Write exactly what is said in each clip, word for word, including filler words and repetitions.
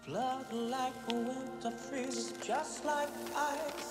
Blood like a winter freezes just like ice.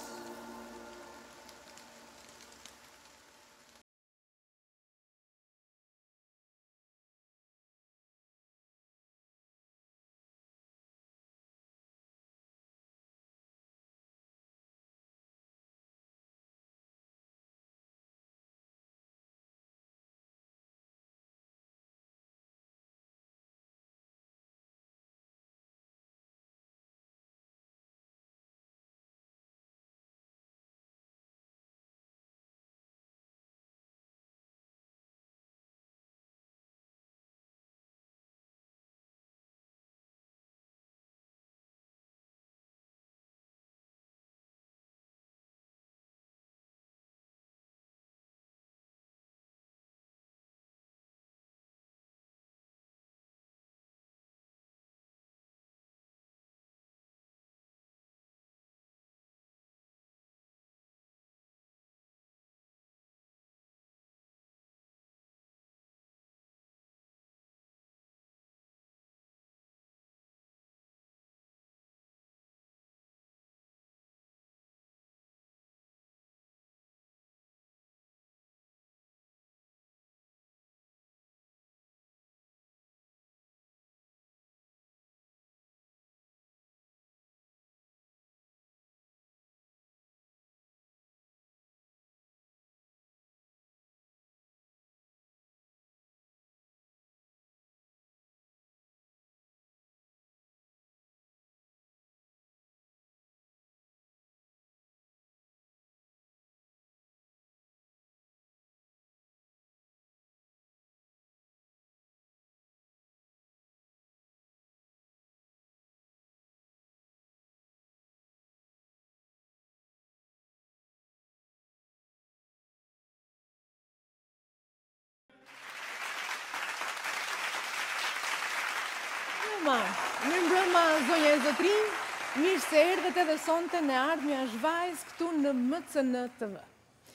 Mirë mbrëma, zonja e zotrinj, mirë se erdhët edhe sonte në ardhmja zhvajz këtu në M C N T V.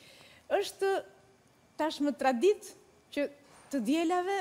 Është tashmë traditë që të dielave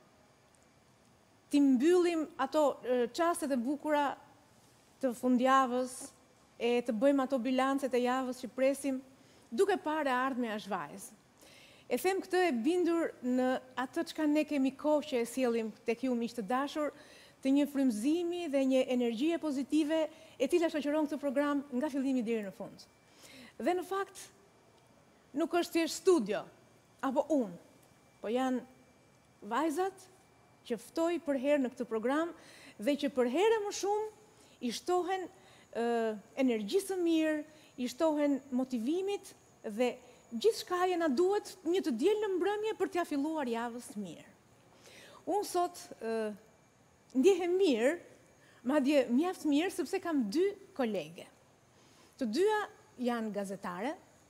t'i mbyllim ato çastet e bukura të fundjavës e të bëjmë ato bilancet e javës që presim duke parë ardhmja zhvajz. E them këtë e bindur në atë çka ne kemi kohë që e sjellim tek ju miq të dashur, të një frymëzimi dhe një energjie pozitive e cila shoqëron këtë program nga fillimi deri në fund. Dhe në fakt nuk është thjesht studio apo unë, po janë vajzat që ftoj për herë në këtë program dhe që për herë më shumë i shtohen uh, energjisë së mirë, i shtohen motivimit dhe gjithçka që na duhet një të diel në mbrëmje për t'ia filluar javës mirë. Unë sot uh, ndjehem mirë, madje mjaft mirë, sepse kam dy kolege. Të dyja janë gazetare,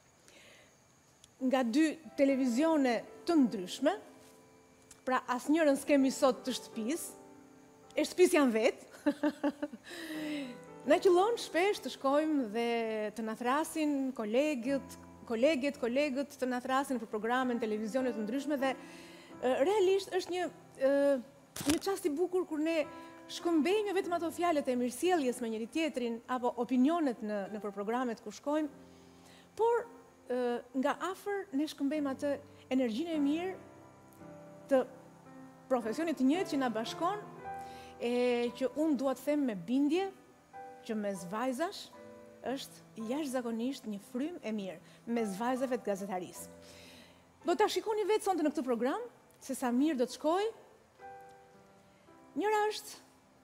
nga dy televizione të ndryshme, pra asnjërën s'kemi sot të shtëpisë, e shtëpisë janë vetë. Na qëllon shpesh të shkojmë dhe të na thrasin kolegët, koleget, kolegët të na thrasin për programe në televizione të ndryshme dhe uh, realisht është një uh, një çast i bukur kur ne shkëmbejmë vetëm ato fjalët e mirësjelljes me njëri tjetrin apo opinionet në në për programet ku shkojmë, por e, nga afër ne shkëmbejmë atë energjinë e mirë të profesionit të njëjtë që na bashkon e që unë dua të them me bindje që mes vajzash është jashtëzakonisht një frymë e mirë mes vajzave të gazetarisë. Do ta shikoni vetë sonte në këtë program se sa mirë do të shkojë. Njëra është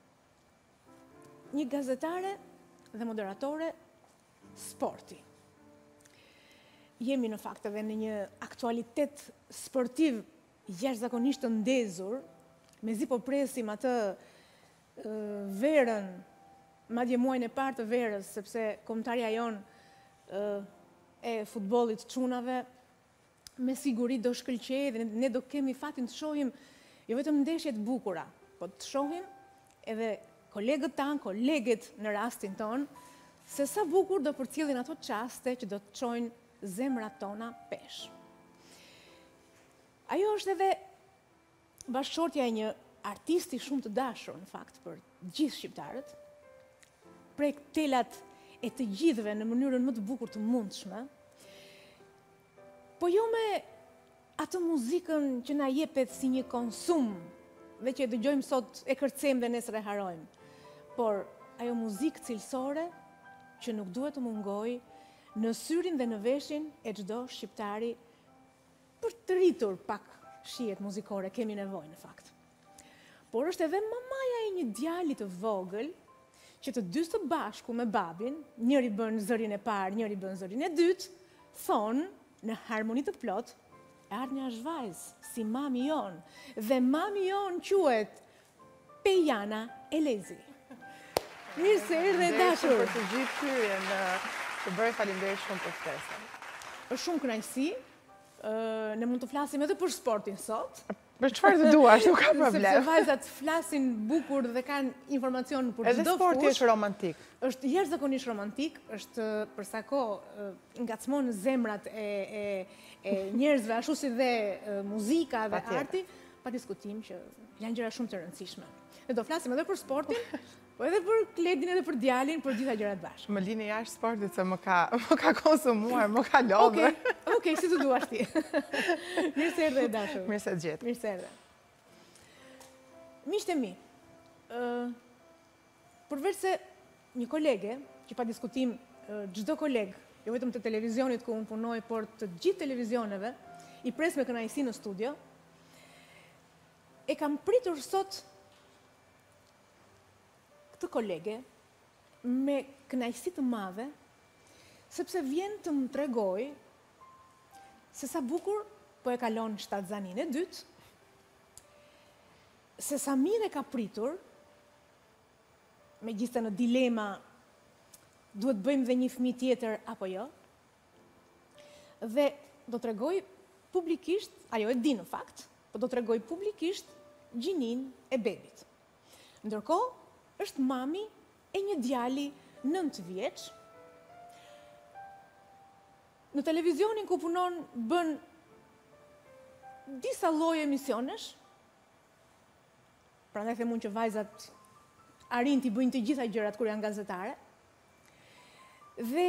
një gazetare dhe moderatore sporti. Jemi në fakt edhe në një aktualitet sportiv jashtëzakonisht të ndezur, mezi po presim atë uh, verën, madje muajin e parë të verës, sepse kombëtarja jon uh, e futbollit çunave me siguri do shkëlqejë dhe ne do kemi fatin të shohim jo vetëm ndeshje të bukura, po të shohim edhe kolegët tanë, koleget në rastin tonë, se sa bukur do përcjellin ato çaste që do të çojnë zemrat tona pesh. Ajo është edhe bashkëshortja e një artisti shumë të dashur, në fakt, për gjithë shqiptarët, prek telat e të gjithëve në mënyrën më të bukur të mundshme, po jo me atë muzikën që na jepet si një konsum dhe që e dëgjojmë sot e kërcejmë dhe nesër e harojmë, por ajo muzikë cilësore që nuk duhet të mungoj në syrin dhe në veshin e çdo shqiptari për të rritur pak shihet muzikore, kemi nevojë në fakt. Por është edhe mamaja e një djali të vogël që të dy së bashku me babin, njëri bën zërin e parë, njëri bën zërin e dytë, thonë në harmoni të plot, ardhmja është vajzë, si mami jon, dhe mami jon quhet Pejana Elezi. Mirë se erdhe e dashur. Për të gjithë hyrjen, të bëre faleminderit shumë për ftesën. Është shumë kënaqësi. Ne mund të flasim edhe për sportin sot. Për çfarë të duash, nuk ka problem. Sepse vajzat flasin bukur dhe kanë informacion për çdo fushë. Edhe sporti është romantik. Është jashtëzakonisht romantik, është për sa kohë ngacmon zemrat e e e njerëzve, ashtu si dhe muzika dhe arti, pa diskutim që janë gjëra shumë të rëndësishme. Ne do flasim edhe për sportin, po edhe për Kledin edhe për djalin, për gjitha gjërat bashkë. Më lini jashtë sportit se më ka më ka konsumuar, më ka lodhur. Okej, okej, si të duash ti. Mirë se erdhe e dashur. Mirë se gjetë. Mirë se erdhe. Miqtë e mi, përveç se një kolege, që pa diskutim çdo koleg, jo vetëm të televizionit ku unë punoj, por të gjithë televizioneve, i pres me kënaqësi në studio, e kam pritur sot këtë kolege me kënaqësi të madhe, sepse vjen të më tregoj se sa bukur po e kalon shtatzanin e dytë, se sa mirë e ka pritur, megjithëse në dilema duhet bëjmë dhe një fëmijë tjetër apo jo, dhe do t'rregoj publikisht, ajo e di në fakt, po do t'rregoj publikisht gjinin e bebit. Ndërkohë, është mami e një djali nëntë vjeç. Në televizionin ku punon bën disa lloje emisionesh. Prandaj them unë që vajzat arrin t'i bëjnë të gjitha gjërat kur janë gazetare. Dhe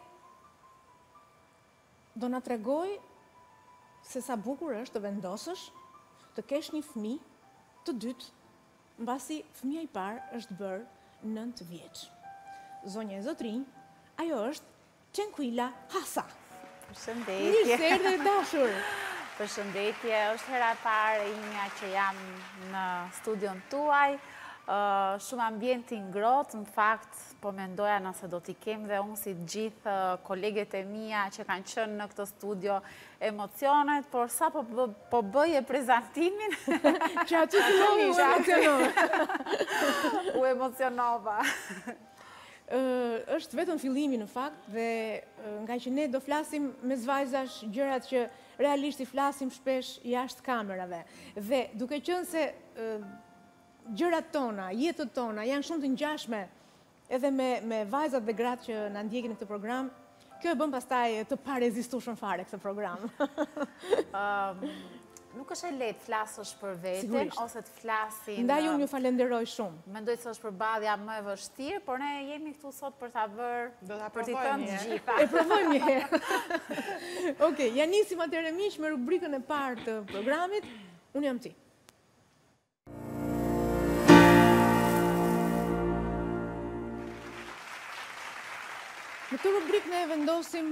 do na tregoj se sa bukur është të vendosësh të kesh një fëmijë të dytë, mbasi fëmia i parë është bërë nëntë vjeç. Zonja e zotrinj, ajo është Çenkuila Hasa. Përshëndetje. Mirë se erdhe dashur. Përshëndetje, është hera e parë imja që jam në studion tuaj. Shumë ambienti ngrohtë, në fakt po mendoja nëse do t'i kem dhe unë si gjithë koleget e mia që kanë qenë në këtë studio emocionet, por sa po, po bëje prezantimin që aty filloi u emocionova. U emocionova. Është vetëm fillimi në fakt dhe nga që ne do flasim me zvajzash gjërat që realisht i flasim shpesh jashtë kamerave. Dhe duke qenë se gjërat tona, jetët tona janë shumë të ngjashme edhe me, me vajzat dhe gratë që na ndjekin në këtë program, kjo e bën pastaj të parezistueshëm fare këtë program. um, nuk është e lehtë flasësh për veten ose të flasin. Ndaj unë ju falenderoj shumë. Mendoj se është përballja më e vështirë, por ne jemi këtu sot për ta bërë, për t'i thënë të gjitha. E provojmë një herë. Okej, ja nisim atëherë miq me rubrikën e parë të programit. Unë jam ti. Në këtë rubrikë ne vendosim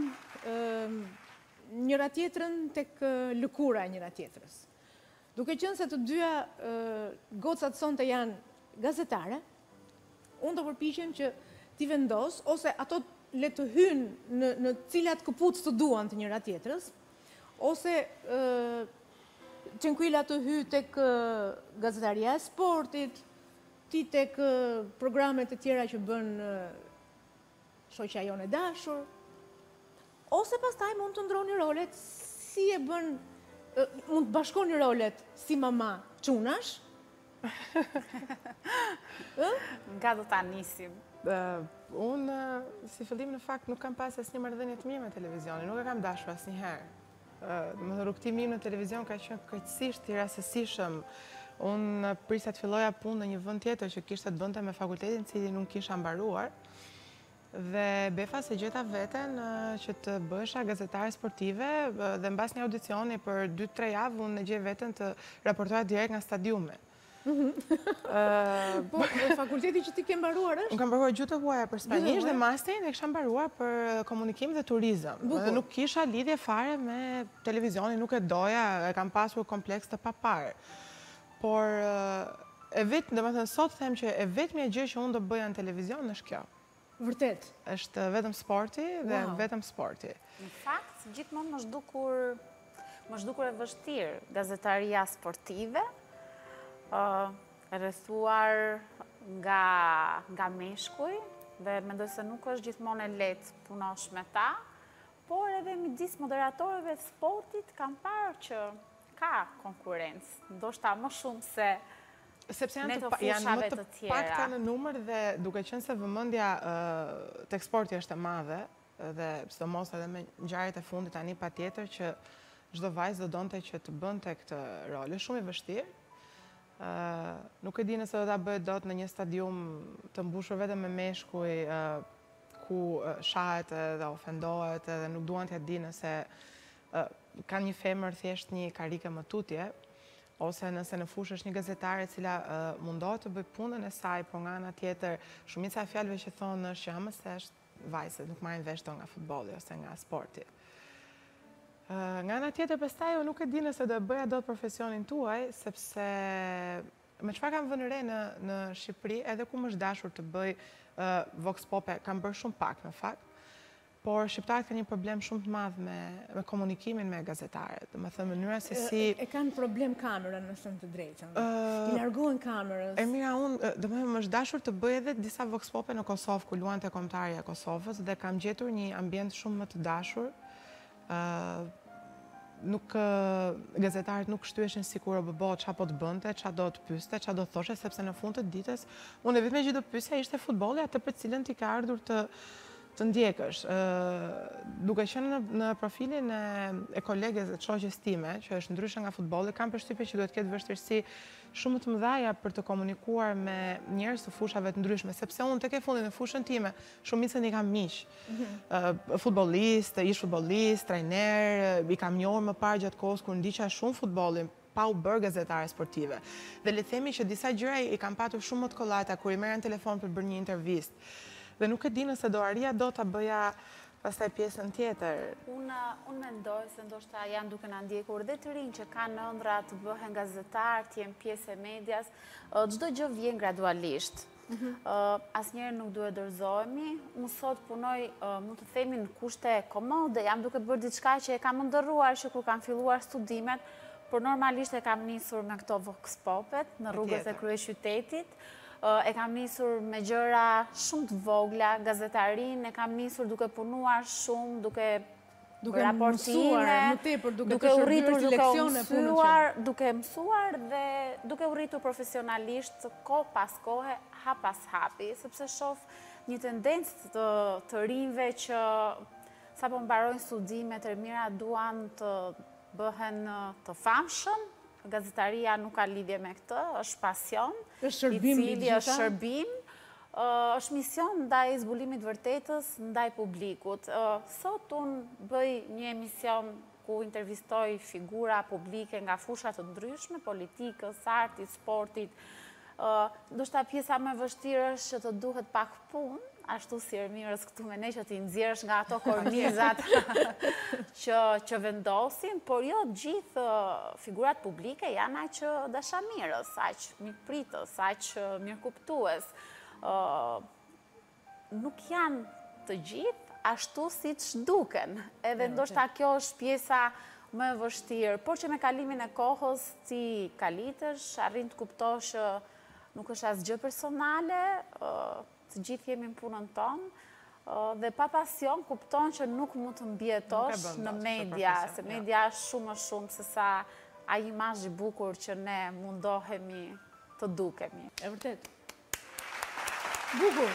njëra tjetrën tek lëkura e njëra tjetrës. Duke qenë se të dyja gocat sonte janë gazetare, unë do përpiqem që ti vendos, ose ato le të hynë në, në cilat këpucë të duan të njëra tjetrës, ose Çenkuila të hy tek gazetaria e sportit, ti tek programet e tjera që bën shoqja jonë e dashur, ose pastaj mund të ndroni rolet si e bën, mund të bashkoni rolet si mama çunash. Nga do ta nisim? Unë, si fillim në fakt, nuk kam pas asnjë marrëdhënie të mirë me televizionin, nuk e kam dashur asnjëherë. Më rrugtimi im në televizion ka qenë krejtësisht i rastësishëm. Unë prisa të filloja punë në një vend tjetër që kishte të bënte me fakultetin, cili nuk kisha mbaruar. Dhe befa se gjeta veten që të bësha gazetare sportive dhe mbas një audicioni për dy tre javë unë e gjej veten të raportoja direkt nga stadiume. Po, fakulteti që ti ke mbaruar është? Unë kam mbaruar gjuhë të huaja për spanjisht dhe masterin e kisha mbaruar për komunikim dhe turizëm. Dhe nuk kisha lidhje fare me televizionin, nuk e doja, e kam pasur kompleks të paparë. Por e vetë, dhe më thënë, sot them që e vetëmja gjë që unë do bëja në televizion është kjo. Vërtet? Është vetëm sporti dhe vetëm sporti. Në fakt, gjithmonë më zhdukur, më zhdukur e vështirë gazetaria sportive, rrethuar nga, nga meshkuj, dhe mendoj se nuk është gjithmonë e lehtë punosh me ta, por edhe midis moderatorëve të sportit kam parë që ka konkurrencë, ndoshta më shumë se sepse ne janë të të, janë fushave më të të tjera. pakta në numër dhe duke qenë se vëmendja uh, tek sporti është e madhe dhe sidomos edhe me ngjarjet e fundit tani patjetër që çdo vajzë do donte që të bënte këtë rol. Është shumë i vështirë. Uh, nuk e di nëse do ta bëhet dot në një stadium të mbushur vetëm me meshkuj uh, ku uh, shahet dhe ofendohet dhe nuk duan t'ja di nëse uh, kanë një femër thjesht një karike më tutje, ose nëse në fushë është një gazetare e cila uh, mundohet të bëj punën e saj, por nga ana tjetër shumica e fjalëve që thonë është që ama se është vajzë, nuk marrin vesh to nga futbolli ose nga sporti. Uh, nga ana tjetër pastaj unë nuk e di nëse do e bëja dot profesionin tuaj, sepse me çfarë kam vënë re në në Shqipëri, edhe ku më është dashur të bëj uh, vox pop, kam bërë shumë pak në fakt. Por shqiptarët kanë një problem shumë të madh me, me komunikimin me gazetarët. Do të thënë mënyra se si e, e kanë problem kamerën në thënë të drejtën. Uh, I largohen kamerës. E mira, unë do të thënë më është dashur të bëj edhe disa vox pope në Kosovë ku luante kombëtarja e Kosovës dhe kam gjetur një ambient shumë më të dashur. Uh, nuk uh, gazetarët nuk shtyheshin sikur o bëbo çfarë po të bënte, çfarë do të pyeste, çfarë do të thoshe, sepse në fund të ditës unë vetëm që do pyesja ishte futbolli, atë për cilën ti ka ardhur të të ndjekësh. Duke qenë në, në profilin e, e koleges dhe shoqes time, që është ndryshe nga futbolli, kam përshtypjen që duhet të ketë vështirësi shumë të mëdha për të komunikuar me njerëz të fushave të ndryshme, sepse unë tek e fundit në fushën time, shumicën i kam miq. Mm-hmm. uh, futbollist, ish futbollist, trajner, i kam njohur më parë gjatë kohës kur ndiqja shumë futbollin, pa u bërë gazetare sportive. Dhe le të themi që disa gjëra i kam patur shumë më të kollajta kur i merrja në telefon për bërë një intervistë. Dhe nuk e di nëse do arria do ta bëja pastaj pjesën tjetër. Unë unë mendoj se ndoshta janë duke na ndjekur dhe të rinj që kanë ëndra të bëhen gazetar, të jenë pjesë e medias. Çdo gjë vjen gradualisht. Mm-hmm. uh, Asnjëherë nuk duhet dorëzohemi. Unë sot punoj, uh, mund të themi, në kushte komode, jam duke bërë diçka që e kam ndërruar që kur kam filluar studimet, por normalisht e kam nisur me këto vox popet në rrugët e kryeqytetit. E kam nisur me gjëra shumë të vogla, gazetarin, e kam nisur duke punuar shumë, duke, duke raportime, më tepër, duke, duke të urritur, si duke leksione, mësuar, duke mësuar dhe duke urritur profesionalisht kohë pas kohe, hap pas hapi, sepse shoh një tendencë të, të rinjve që sapo mbarojnë studimet e mira duan të bëhen të famshëm. Gazetaria nuk ka lidhje me këtë, është pasion, është shërbim, i cili është shërbim, uh, është mision ndaj zbulimit vërtetës, ndaj publikut. Uh, sot unë bëj një emision ku intervistoj figura publike nga fushat të ndryshme, politikës, artit, sportit. Uh, do shta pjesa më vështirë është që të duhet pak punë, ashtu si Ermirës këtu me ne që t'i nxjerrësh nga ato kornizat që, që vendosin, por jo gjithë figurat publike janë aq dashamirës, aq mikpritës, aq mirëkuptues. Uh, nuk janë të gjithë ashtu siç duken, edhe ndoshta kjo është pjesa më e vështirë, por që me kalimin e kohës ti kalitesh, arrin të kuptosh që nuk është asgjë personale, uh, të gjithë jemi në punën tonë, dhe pa pasion kupton që nuk mund të mbjetosh në media, se media është shumë më shumë se sa ai imazh i bukur që ne mundohemi të dukemi. E vërtet. Bukur.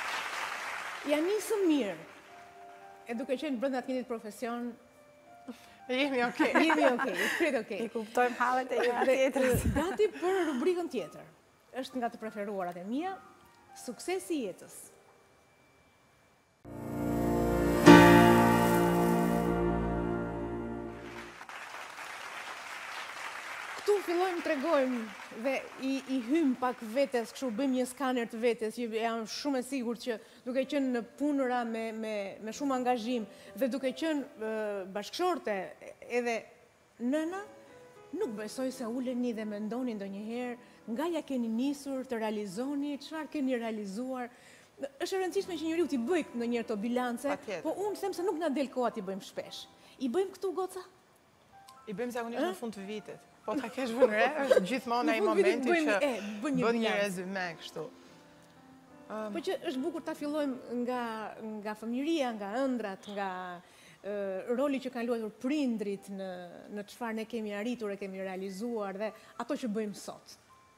Ja nisëm mirë. E duke qenë brenda të njëjtit profesion, jemi okay. Jemi okay, e shkret okay. I kuptojmë hallet e njëra tjetrës. Gati për rubrikën tjetër. Është nga të preferuarat e mia, suksesi i jetës. këtu fillojmë të regojmë dhe i, i hymë pak vetes, kështu bëjmë një skaner të vetes, që jam shumë e sigurt që duke qenë në punëra me, me, me shumë angazhim dhe duke qenë uh, bashkëshorte edhe nëna, nuk besoj se uleni dhe mendoni ndonjëherë nga ja keni nisur të realizoni, çfarë keni realizuar. Është e rëndësishme që njeriu t'i bëj ndonjëherë to bilance, po unë them se nuk na del koha t'i bëjmë shpesh. I bëjmë këtu goca? I bëjmë zakonisht në fund të vitit. Po ta kesh vënë re, është gjithmonë ai momenti që bën një rezume kështu. Po që është bukur ta fillojmë nga nga fëmijëria, nga ëndrat, nga roli që kanë luajtur prindrit në në çfarë ne kemi arritur e kemi realizuar dhe ato që bëjmë sot.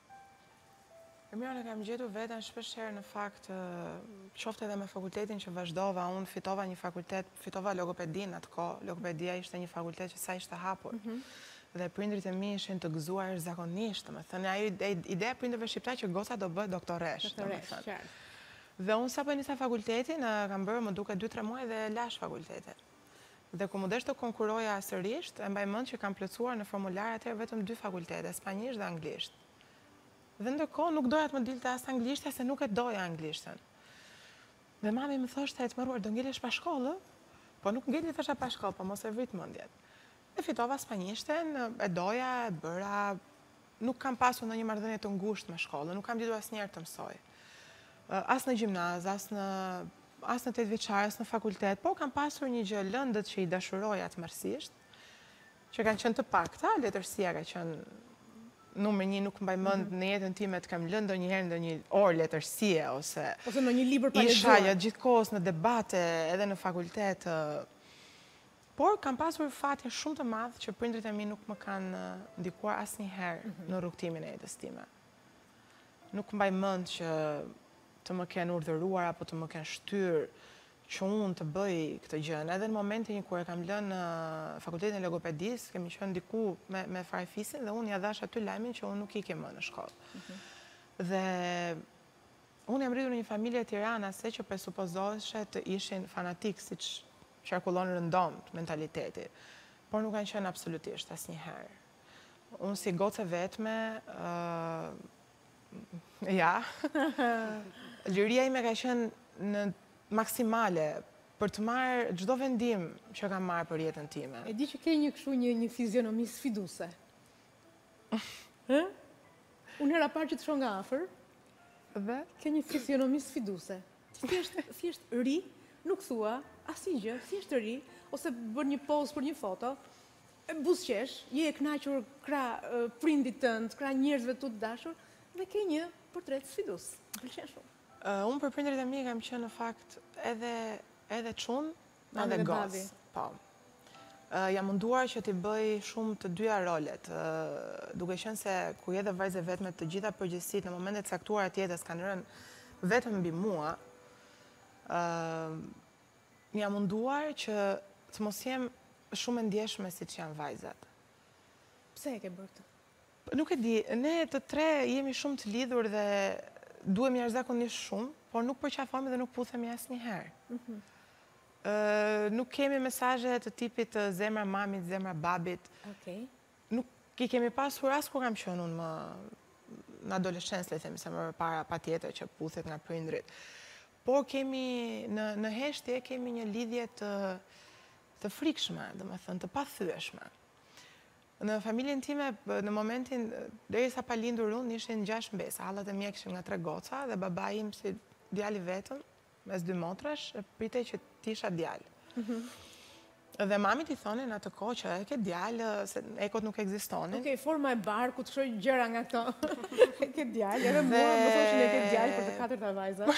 Mirë, ne kam gjetur veten shpesh herë në fakt, qoftë edhe me fakultetin që vazhdova, unë fitova një fakultet, fitova logopedin atë kohë, logopedia ishte një fakultet që sa ishte hapur. Dhe prindrit e mi ishin të gëzuar zakonisht, më thënë, ajo ideja prindërve shqiptar që goca do bëhet doktoresh. Doktoresh, qartë. Dhe unë sa po nisa fakultetin, kam bërë më duke dy tre muaj dhe lash fakultetin. Dhe ku më desh të konkuroja sërisht, e mbaj mend që kam plotësuar në formular atëherë vetëm dy fakultete, spanjisht dhe anglisht. Dhe ndërkohë nuk doja të më dilte as anglishtja se nuk e doja anglishtën. Dhe mami më thoshte, të mëruar, do ngelesh pa shkollë? Po nuk ngeli thosha pa shkollë, po mos e vrit mendjen. E fitova spanjishten, e doja, e bëra, nuk kam pasur në një marrëdhënie të ngushtë me shkollën, nuk kam ditur asnjëherë të mësoj. As në gjimnaz, as në as në tetëvjeçare, as në fakultet, po kam pasur një gjë lëndët që i dashuroja tmerrsisht, që kanë qenë të pakta, letërsia ka qenë numër një, nuk mbaj mend në jetën time të kam lënë ndonjëherë ndonjë orë letërsie ose ose në një libër pa isha lexuar. gjithkohës në debate edhe në fakultet. Por kam pasur fatje shumë të madh që prindrit e mi nuk më kanë ndikuar asnjëherë në rrugtimin e jetës time. Nuk mbaj mend që të më kenë urdhëruar apo të më kenë shtyr që unë të bëj këtë gjën. Edhe në momentin kur e kam lënë fakultetin e logopedisë, kemi qenë diku me, me farafisin dhe unë ja dhash aty lajmin që unë nuk i kem më në shkollë. Dhe unë jam rritur në një familje tiranase që presupozoheshe të ishin fanatik, siç qarkullon rëndomt mentaliteti, por nuk kanë qenë absolutisht asnjëherë. Unë si gocë vetme, uh, ja, liria ime ka qenë në maksimale për të marrë çdo vendim që kam marrë për jetën time. E di që ke një kështu një, një fizionomi sfiduese. Ë? Unë hera parë që të shoh nga afër, Dhe ke një fizionomi sfiduese. Thjesht thjesht ri, nuk thua asnjë, thjesht ri, ose bën një poz për një foto, e buzëqesh, je e kënaqur krah uh, prindit tënd, krah njerëzve tu të dashur, dhe ke një portret sfidues. Më pëlqen shumë. Uh, unë për prindrit e mi kam qenë në fakt edhe, edhe çun, Mami edhe dhe gos. babi. Po. Uh, jam munduar që t'i bëj shumë të dyja rolet, uh, duke qenë se kur je dhe vajze vetme të gjitha përgjegjësitë në momentet e caktuara të jetës kanë rënë vetëm mbi mua. Uh, jam munduar që të mos jem shumë e ndjeshme siç janë vajzat. Pse e ke bërë këtë? Nuk e di, ne të tre jemi shumë të lidhur dhe duhem jashtëzakonisht shumë, por nuk përqafojmë dhe nuk puthemi asnjëherë. Mhm. Uh, nuk kemi mesazhe të tipit të zemra mamit, zemra babit. Okej. Nuk i kemi pasur as kur kam qenë unë më në adoleshencë, le të themi, se më para patjetër që puthet nga prindrit. Por kemi në në heshtje kemi një lidhje të të frikshme, domethënë të pathyeshme. Në familjen time, në momentin, derisa pa lindur unë, ishin gjashtë mbesa. Hallat e mia kishin nga tre goca dhe babai im si djali vetëm, mes dy motrash, e pritej që t'isha djalë. Dhe mami t'i thonin atë kohë që e ke djalë, se ekot nuk ekzistonin. Okej, forma e barkut, kështu gjëra nga këto. E ke djalë, edhe mua më thoshin e ke djalë për të katërta vajza.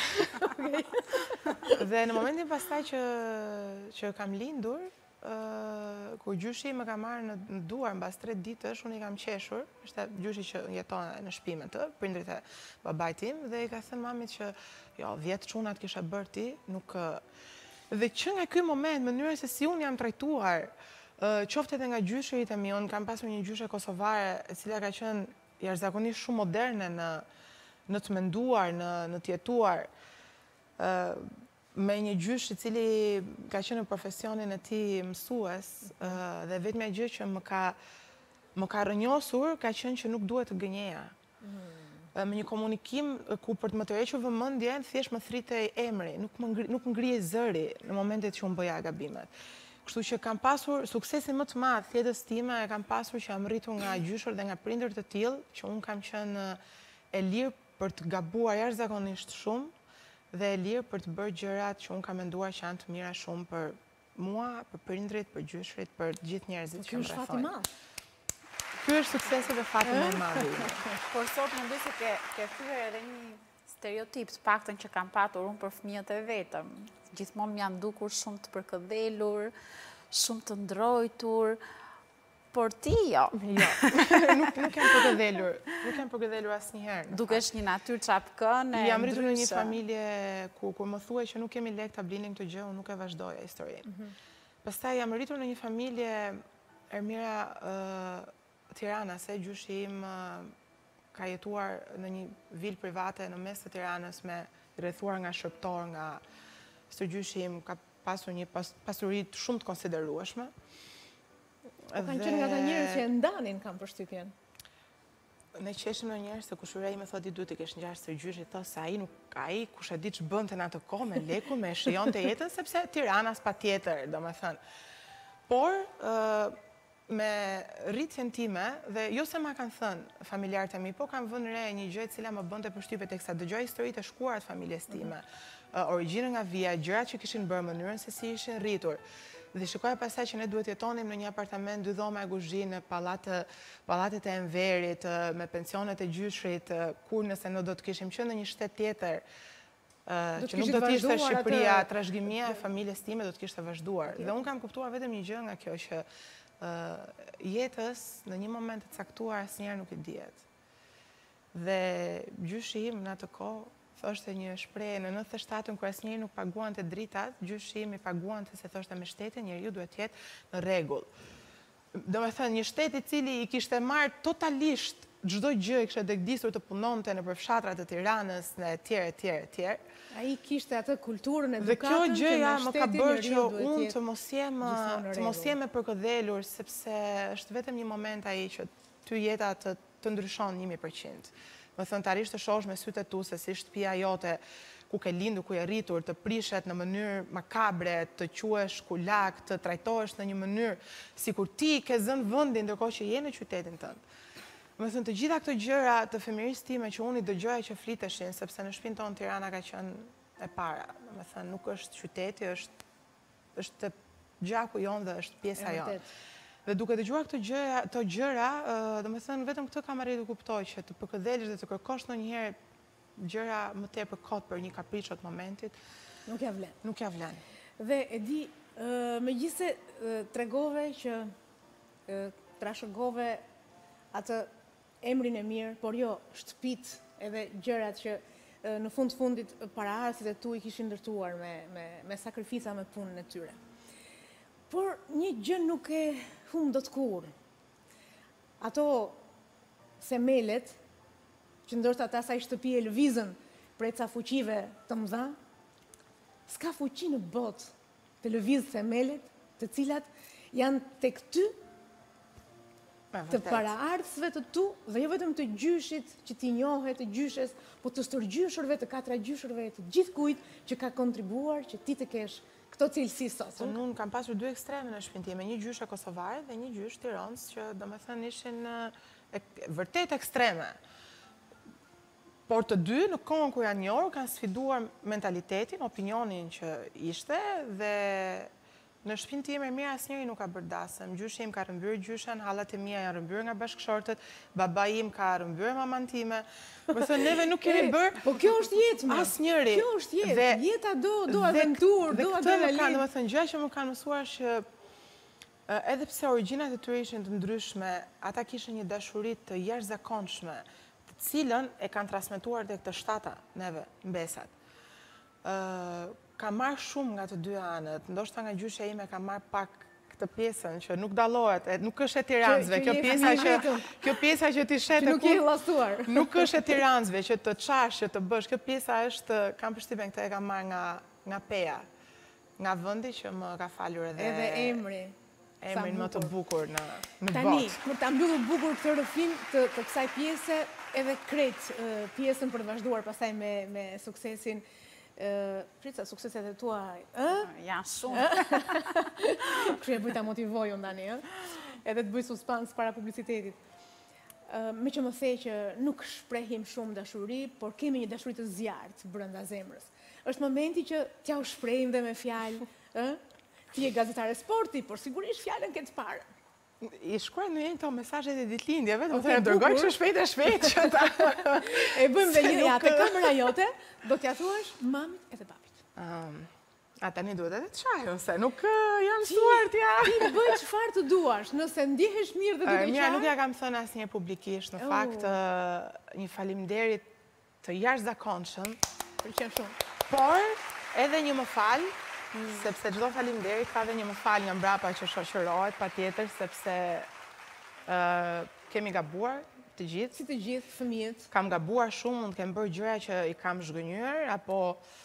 Okej. Dhe në momentin pastaj që që kam lindur, Uh, kur gjyshi më ka marrë në, në duar mbas tre ditësh, unë i kam qeshur, ishte gjyshi që jeton në shtëpi me të, prindrit e babait tim, dhe i ka thënë mamit që jo, dhjetë çunat kisha bërë ti, nuk uh, dhe që nga ky moment, mënyra se si unë jam trajtuar, uh, qoftë edhe nga gjyshirit e mi, unë kam pasur një gjyshe kosovare, e cila ka qenë jashtëzakonisht shumë moderne në në të menduar, në në të jetuar. Uh, me një gjysh i cili ka qenë në profesionin e tij mësues, uh, dhe vetmja gjë që më ka më ka rënjosur ka qenë që nuk duhet të gënjeja. Me një komunikim ku për të më tërhequr vëmendjen, thjesht më thritej emri, nuk më ngri, nuk ngrihej zëri në momentet që unë bëja gabimet. Kështu që kam pasur suksesin më të madh jetës time, e kam pasur që jam rritur nga gjyshër dhe nga prindër të tillë, që unë kam qenë e lirë për të gabuar jashtëzakonisht shumë dhe e lirë për të bërë gjërat që unë kam menduar që janë të mira shumë për mua, për prindrit, për gjyshrit, për gjithë njerëzit që më rrethojnë. Ky është suksesi dhe fati më i madh. Por sot mendoj se ke ke thyer edhe një stereotip të paktën që kam patur unë për fëmijët e vetëm. Gjithmonë më janë dukur shumë të përkëdhelur, shumë të ndrojtur, por ti jo. Jo, nuk, nuk jam përkëdhelur, nuk jam përkëdhelur asnjëherë. Dukesh një natyrë çapkën e jam rritur në një familje ku kur më thuaj që nuk kemi lek ta blinim këtë gjë, unë nuk e vazhdoja historinë. Mm -hmm. Pastaj jam rritur në një familje Ermira uh, Tirana, se gjyshi im uh, ka jetuar në një vilë private në mes të Tiranës me rrethuar nga shërptor, nga së gjyshi im ka pasur një pas, pasuri shumë të konsiderueshme. Po kanë qenë nga ta njerëz që e ndanin, kam përshtypjen. Ne qeshim në njerëz se kush i më thotë i duhet të kesh ngjarë së gjyshi, thosë se ai nuk ai kush e di ç'bënte në atë kohë me lekun, me shijonte jetën, sepse Tiranas patjetër, domethënë. Por uh, me rritjen time, dhe jo se ma kanë thënë familjarët e mi, po kanë vënë re një gjë e cila më bënte përshtypje teksa dëgjoj historitë e shkuara të familjes time, uh, origjinën nga vija, gjërat që kishin bërë, mënyrën se si ishin rritur. Dhe shikoja pastaj që ne duhet jetonim në një apartament dy dhoma e kuzhinë, pallatë, pallatet e Enverit, me pensionet e gjyshrit, kur nëse ne do të kishim qenë në një shtet tjetër, uh, që nuk do të ishte Shqipëria, atë... trashëgimia e familjes time do të kishte vazhduar. Okay. Dhe unë kam kuptuar vetëm një gjë nga kjo, që uh, jetës në një moment të caktuar asnjëherë nuk i dihet. Dhe gjyshi im në atë kohë thoshte një shprehje në nëntëdhjetë e shtatën kur asnjëri nuk paguante dritat, gjyshi im i paguante se thoshte me shtetin njeriu duhet të jetë në rregull. Domethënë një shtet i cili i kishte marrë totalisht çdo gjë, i kishte degdisur të punonte nëpër fshatrat të Tiranës, në etj etj etj. Ai kishte atë kulturën, edukatën. Dhe kjo gjëja më ka bërë që unë të mos jem të mos jem e përkëdhelur, sepse është vetëm një moment ai që ty jeta të, të ndryshon njëmi përqind. Më thënë të arish të shosh me sytë e tu se si shtëpia jote ku ke lindur, ku e rritur, të prishet në mënyrë makabre, të quesh kulak, të trajtohesh në një mënyrë si kur ti ke zënë vëndin ndërkohë që je në qytetin tënd. Më thënë të gjitha këto gjëra të fëmirisë time që unë i dëgjoja që fliteshin, sepse në shtëpinë tonë Tirana ka qenë e para. Më thënë nuk është qyteti, është, është gjaku jonë dhe është pjesa jonë. Dhe duke dëgjuar këto gjëra, këto gjëra, domethënë vetëm këtë kam arritur të kuptoj që të përkëdhelësh dhe të kërkosh ndonjëherë gjëra më tepër kot për një kapriç të momentit, nuk ja vlen. Nuk ja vlen. Dhe e di, megjithëse tregove që trashëgove atë emrin e mirë, por jo shtëpitë edhe gjërat që në fund fundit paraardhësit e tu i kishin ndërtuar me me me sakrifica, me punën e tyre. Por një gjë nuk e hum dot kurrë. Ato themelet që ndoshta ata sa i shtëpi e lëvizën prej ca fuqive të mëdha, s'ka fuqi në botë të lëvizë themelet, të cilat janë tek ty, të paraardhësve të tu, dhe jo vetëm të gjyshit që ti njohet, të gjyshes, po të stërgjyshurve, të katra gjyshurve, të gjithë kujt që ka kontribuar që ti të kesh këto cilësi sot. Unë kam pasur dy ekstreme në shtëpinë time, një gjyshe kosovare dhe një gjysh tiranës, që domethënë ishin vërtet ekstreme. Por të dy, në kohën kur janë njohur, kanë sfiduar mentalitetin, opinionin që ishte, dhe në shtëpinë time Ermira asnjëri nuk ka bërë dasëm. Gjyshi im ka rrëmbyer gjyshen, hallat e mia janë rrëmbyer nga bashkëshortët, babai im ka rrëmbyer maman time. Më thënë, neve nuk kemi bërë. Po kjo është jetë, më. Asnjëri. Kjo është jetë. Jeta do do aventurë, do adrenalinë. Domethënë, gjëja që më kanë mësuar që edhe pse origjinat e tyre ishin të ndryshme, ata kishin një dashuri të jashtëzakonshme, të cilën e kanë transmetuar tek të shtata neve mbesat. Ë ka marrë shumë nga të dy anët, ndoshta nga gjyshja ime ka marrë pak këtë pjesën që nuk dallohet, nuk është e tiranësve, kjo pjesa që kjo pjesa që ti shet nuk je llastuar. Nuk është e tiranësve që të çash, që të bësh, kjo pjesa është, kam përshtypjen këtë e kam marrë nga nga Peja, nga vendi që më ka falur edhe edhe emri. emrin më të bukur në, në Tani, botë. për ta mbyllur bukur këtë rrëfim të, të kësaj pjese, edhe krejt uh, pjesën për të vazhduar pastaj me, me suksesin. Uh, Prica, sukseset e tua, ë? Janë shumë. Kështu e bëj ta motivoj unë tani, ë? Edhe të bëj suspans para publicitetit. Uh, me që më the që nuk shprehim shumë dashuri, por kemi një dashuri të zjarrt brenda zemrës. Është momenti që t'ja u shprehim dhe me fjalë, ë? Ti je gazetare sporti, por sigurisht fjalën ke të parë. I shkruaj në jenë këto mesazhet e ditëlindje, vetëm Okej, të dërgoj bukur. kështu shpejt e shpejt që ta... E bëjmë dhe Se një ja, nuk- te kamera jote, do t'ja thuash mamit edhe papit. Um, a tani duhet edhe të qaj, ose nuk uh, jam mësuar t'ja... Ti bëj çfarë të duash, nëse ndihesh mirë dhe Uh, duke Mira, nuk qaj. ja kam thënë asnjë publikisht, në Oh. fakt uh, një faleminderit të jashtëzakonshëm, Pëlqen shumë. por edhe një më fal, sepse çdo faleminderit ka edhe një më fal nga mbrapa që shoqërohet patjetër, sepse uh, kemi gabuar të gjithë. Si të gjithë fëmijët. Kam gabuar shumë, mund të kem bërë gjëra që i kam zhgënjur, apo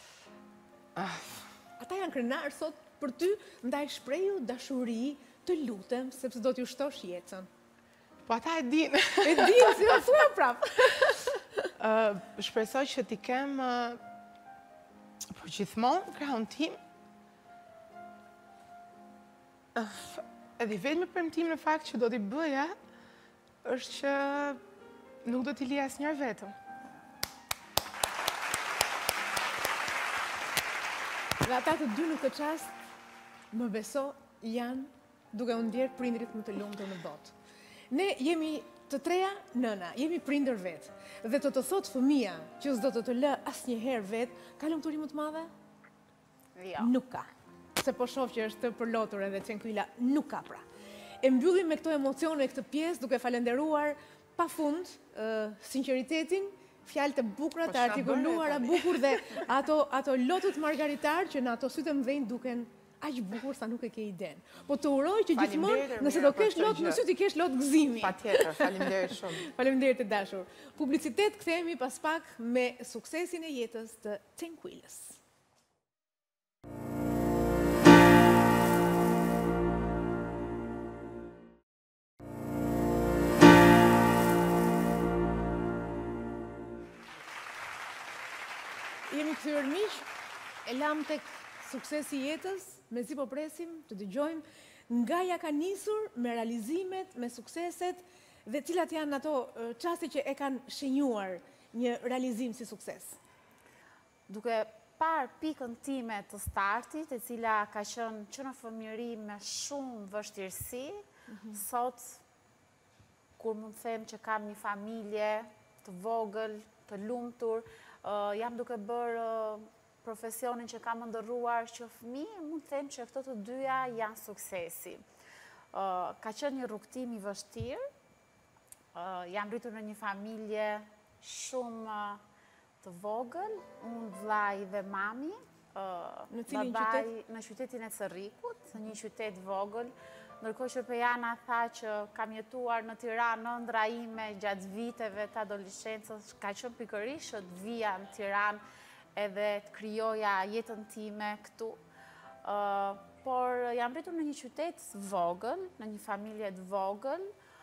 Ata janë krenar sot për ty, ndaj shpreju dashuri, të lutem, sepse do t'ju shtosh jetën. po ata e dinë. E di, si do thua prap. Uh, shpresoj që t'i kem uh, po gjithmonë krahun tim. Uh, edhe i vetmi premtim në fakt që do t'i bëja është që nuk do t'i lija asnjëherë vetëm. Dhe ata të dy në këtë çast, më beso, janë duke u ndjerë prindrit më të lumtur në botë. Ne jemi të treja nëna, jemi prindër vetë. Dhe të të thotë fëmia që s'do të të lë asnjëherë vetë, ka lumturi më të madhe? Jo. Nuk ka. Se po shoh që është përlotur edhe Çenkuila, nuk ka pra. E mbyllim me këto emocione këtë pjesë duke falenderuar pafund uh, sinqeritetin, fjalë të bukura, Po të çfarë artikuluara bëre, bukur dhe ato ato lotët margaritar që në ato sytë mëdhenj duken aq bukur sa nuk e ke iden. Po të uroj që gjithmonë Faleminderit, nëse Ermira, do për kesh këtë lot në gjë. sy ti kesh lot gëzimi. Patjetër, faleminderit shumë. Faleminderit të dashur. Publicitet kthehemi pas pak me suksesin e jetës të Çenkuilës. Jemi kthyer miq, e lam tek suksesi i jetës, mezi po presim të dëgjojmë nga ja ka nisur me realizimet, me sukseset dhe cilat janë ato eh, çaste që e kanë shenjuar një realizim si sukses. Duke parë pikën time të startit, e cila ka qenë që në fëmijëri me shumë vështirësi, sot, kur mund të them që kam një familje të vogël, të lumtur, uh, jam duke bërë uh, profesionin që kam ndërruar që fëmijë, mund të them që këto të dyja janë suksesi. Uh, ka qenë një rrugtim i vështirë, uh, jam rritur në një familje shumë uh, të vogël, unë vllai dhe mami, uh, Në cilin babai qytet? në qytetin e Cerrikut, në një qytet vogël, ndërkohë që Pejana tha që kam jetuar në Tiranë ëndra ime gjatë viteve të adoleshencës, ka qenë pikërisht që të vija në Tiranë edhe të krijoja jetën time këtu. Uh, por jam rritur në një qytet vogël, në një familje të vogël.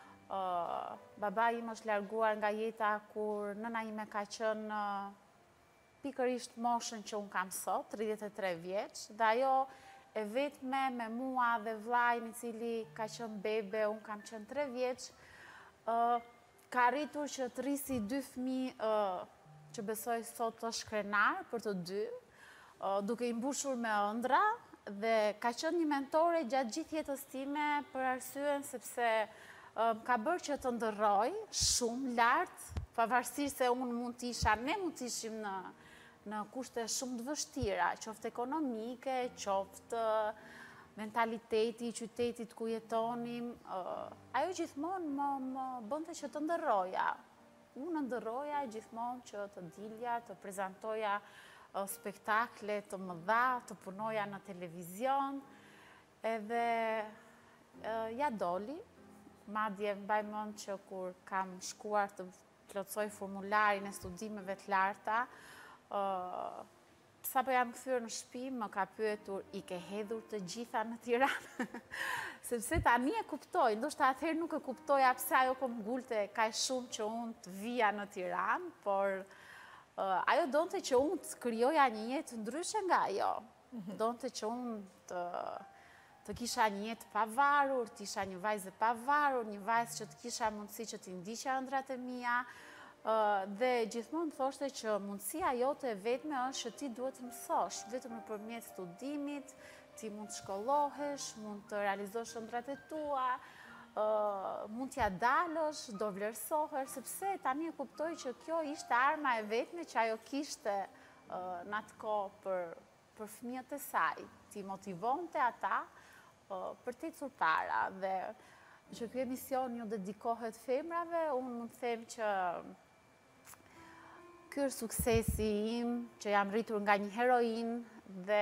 Uh, baba im është larguar nga jeta kur nëna ime ka qenë uh, pikërisht moshën që unë kam sot, tridhjetë e tre vjeç, dhe ajo e vetme me mua dhe vllajin i cili ka qenë bebe, unë kam qenë tre vjeç, uh, ka arritur që të rrisi dy fëmijë uh, që besoj sot është krenar për të dy, uh, duke i mbushur me ëndra, dhe ka qenë një mentore gjatë gjithë jetës time për arsyen sepse um, ka bërë që të ndërroj shumë lart, pavarësisht se unë mund të isha, ne mund të ishim në në kushte shumë të vështira, qoftë ekonomike, qoftë mentaliteti i qytetit ku jetonim, uh, ajo gjithmonë më, më bënte që të ndërroja. Unë ndërroja gjithmonë që të dilja, të prezantoja uh, spektakle të mëdha, të punoja në televizion, edhe uh, ja doli, madje mbaj mend që kur kam shkuar të plotësoj formularin e studimeve të larta, Uh, sa po jam kthyer në shtëpi, më ka pyetur, i ke hedhur të gjitha në Tiranë? Sepse tani e kuptoj, ndoshta atëherë nuk e kuptoja pse ajo po m'gulte kaq shumë që unë të vija në Tiranë, por uh, ajo donte që unë të krijoja një jetë ndryshe nga ajo. Donte që unë të, të kisha një jetë pavarur, të isha një vajzë e pavarur, një vajzë që të kisha mundësi që t'i ndiqja ëndrat e mia. Uh, dhe gjithmonë thoshte që mundësia jote e vetme është që ti duhet të mësosh, vetëm nëpërmjet studimit, ti mund të shkollohesh, mund të realizosh ëndrat e tua, uh, mund t'ja dalësh, do vlerësohesh, sepse tani e kuptoj që kjo ishte arma e vetme që ajo kishte uh, në atë kohë për, për fëmijët e saj. Ti motivonte ata uh, për të ecur para. Dhe që ky emision ju dedikohet femrave, unë mund të them që ky është suksesi im, që jam rritur nga një heroin dhe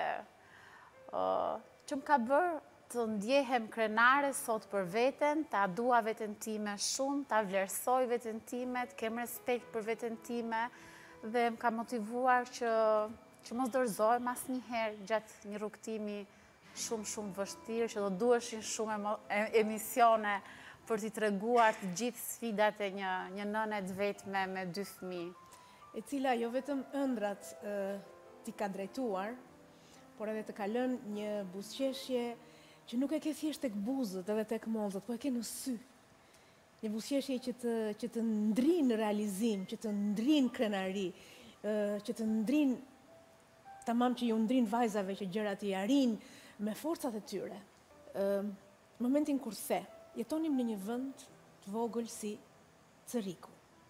uh, që më ka bërë të ndjehem krenare sot për veten, ta dua veten time shumë, ta vlerësoj veten time, të kem respekt për veten time dhe më ka motivuar që, që mos dorëzohem asnjëherë gjatë një rrugtimi shumë shumë vështirë, që do duheshin shumë emisione për t'i treguar të gjithë sfidat e një, një nëne të vetme me dy fëmijë. E cila jo vetëm ëndrat e, t'i ka drejtuar, por edhe të ka lënë një buzëqeshje që nuk e ke thjesht tek buzët edhe tek mollët, po e ke në sy. Një buzëqeshje që të, që të ndrin në realizim, që të ndrin krenari, e, që të ndrin, tamam që ju ndrin vajzave që gjërat i arrin me forcat e tyre. E, momentin kurse, jetonim në një vend të vogël si Cëriku,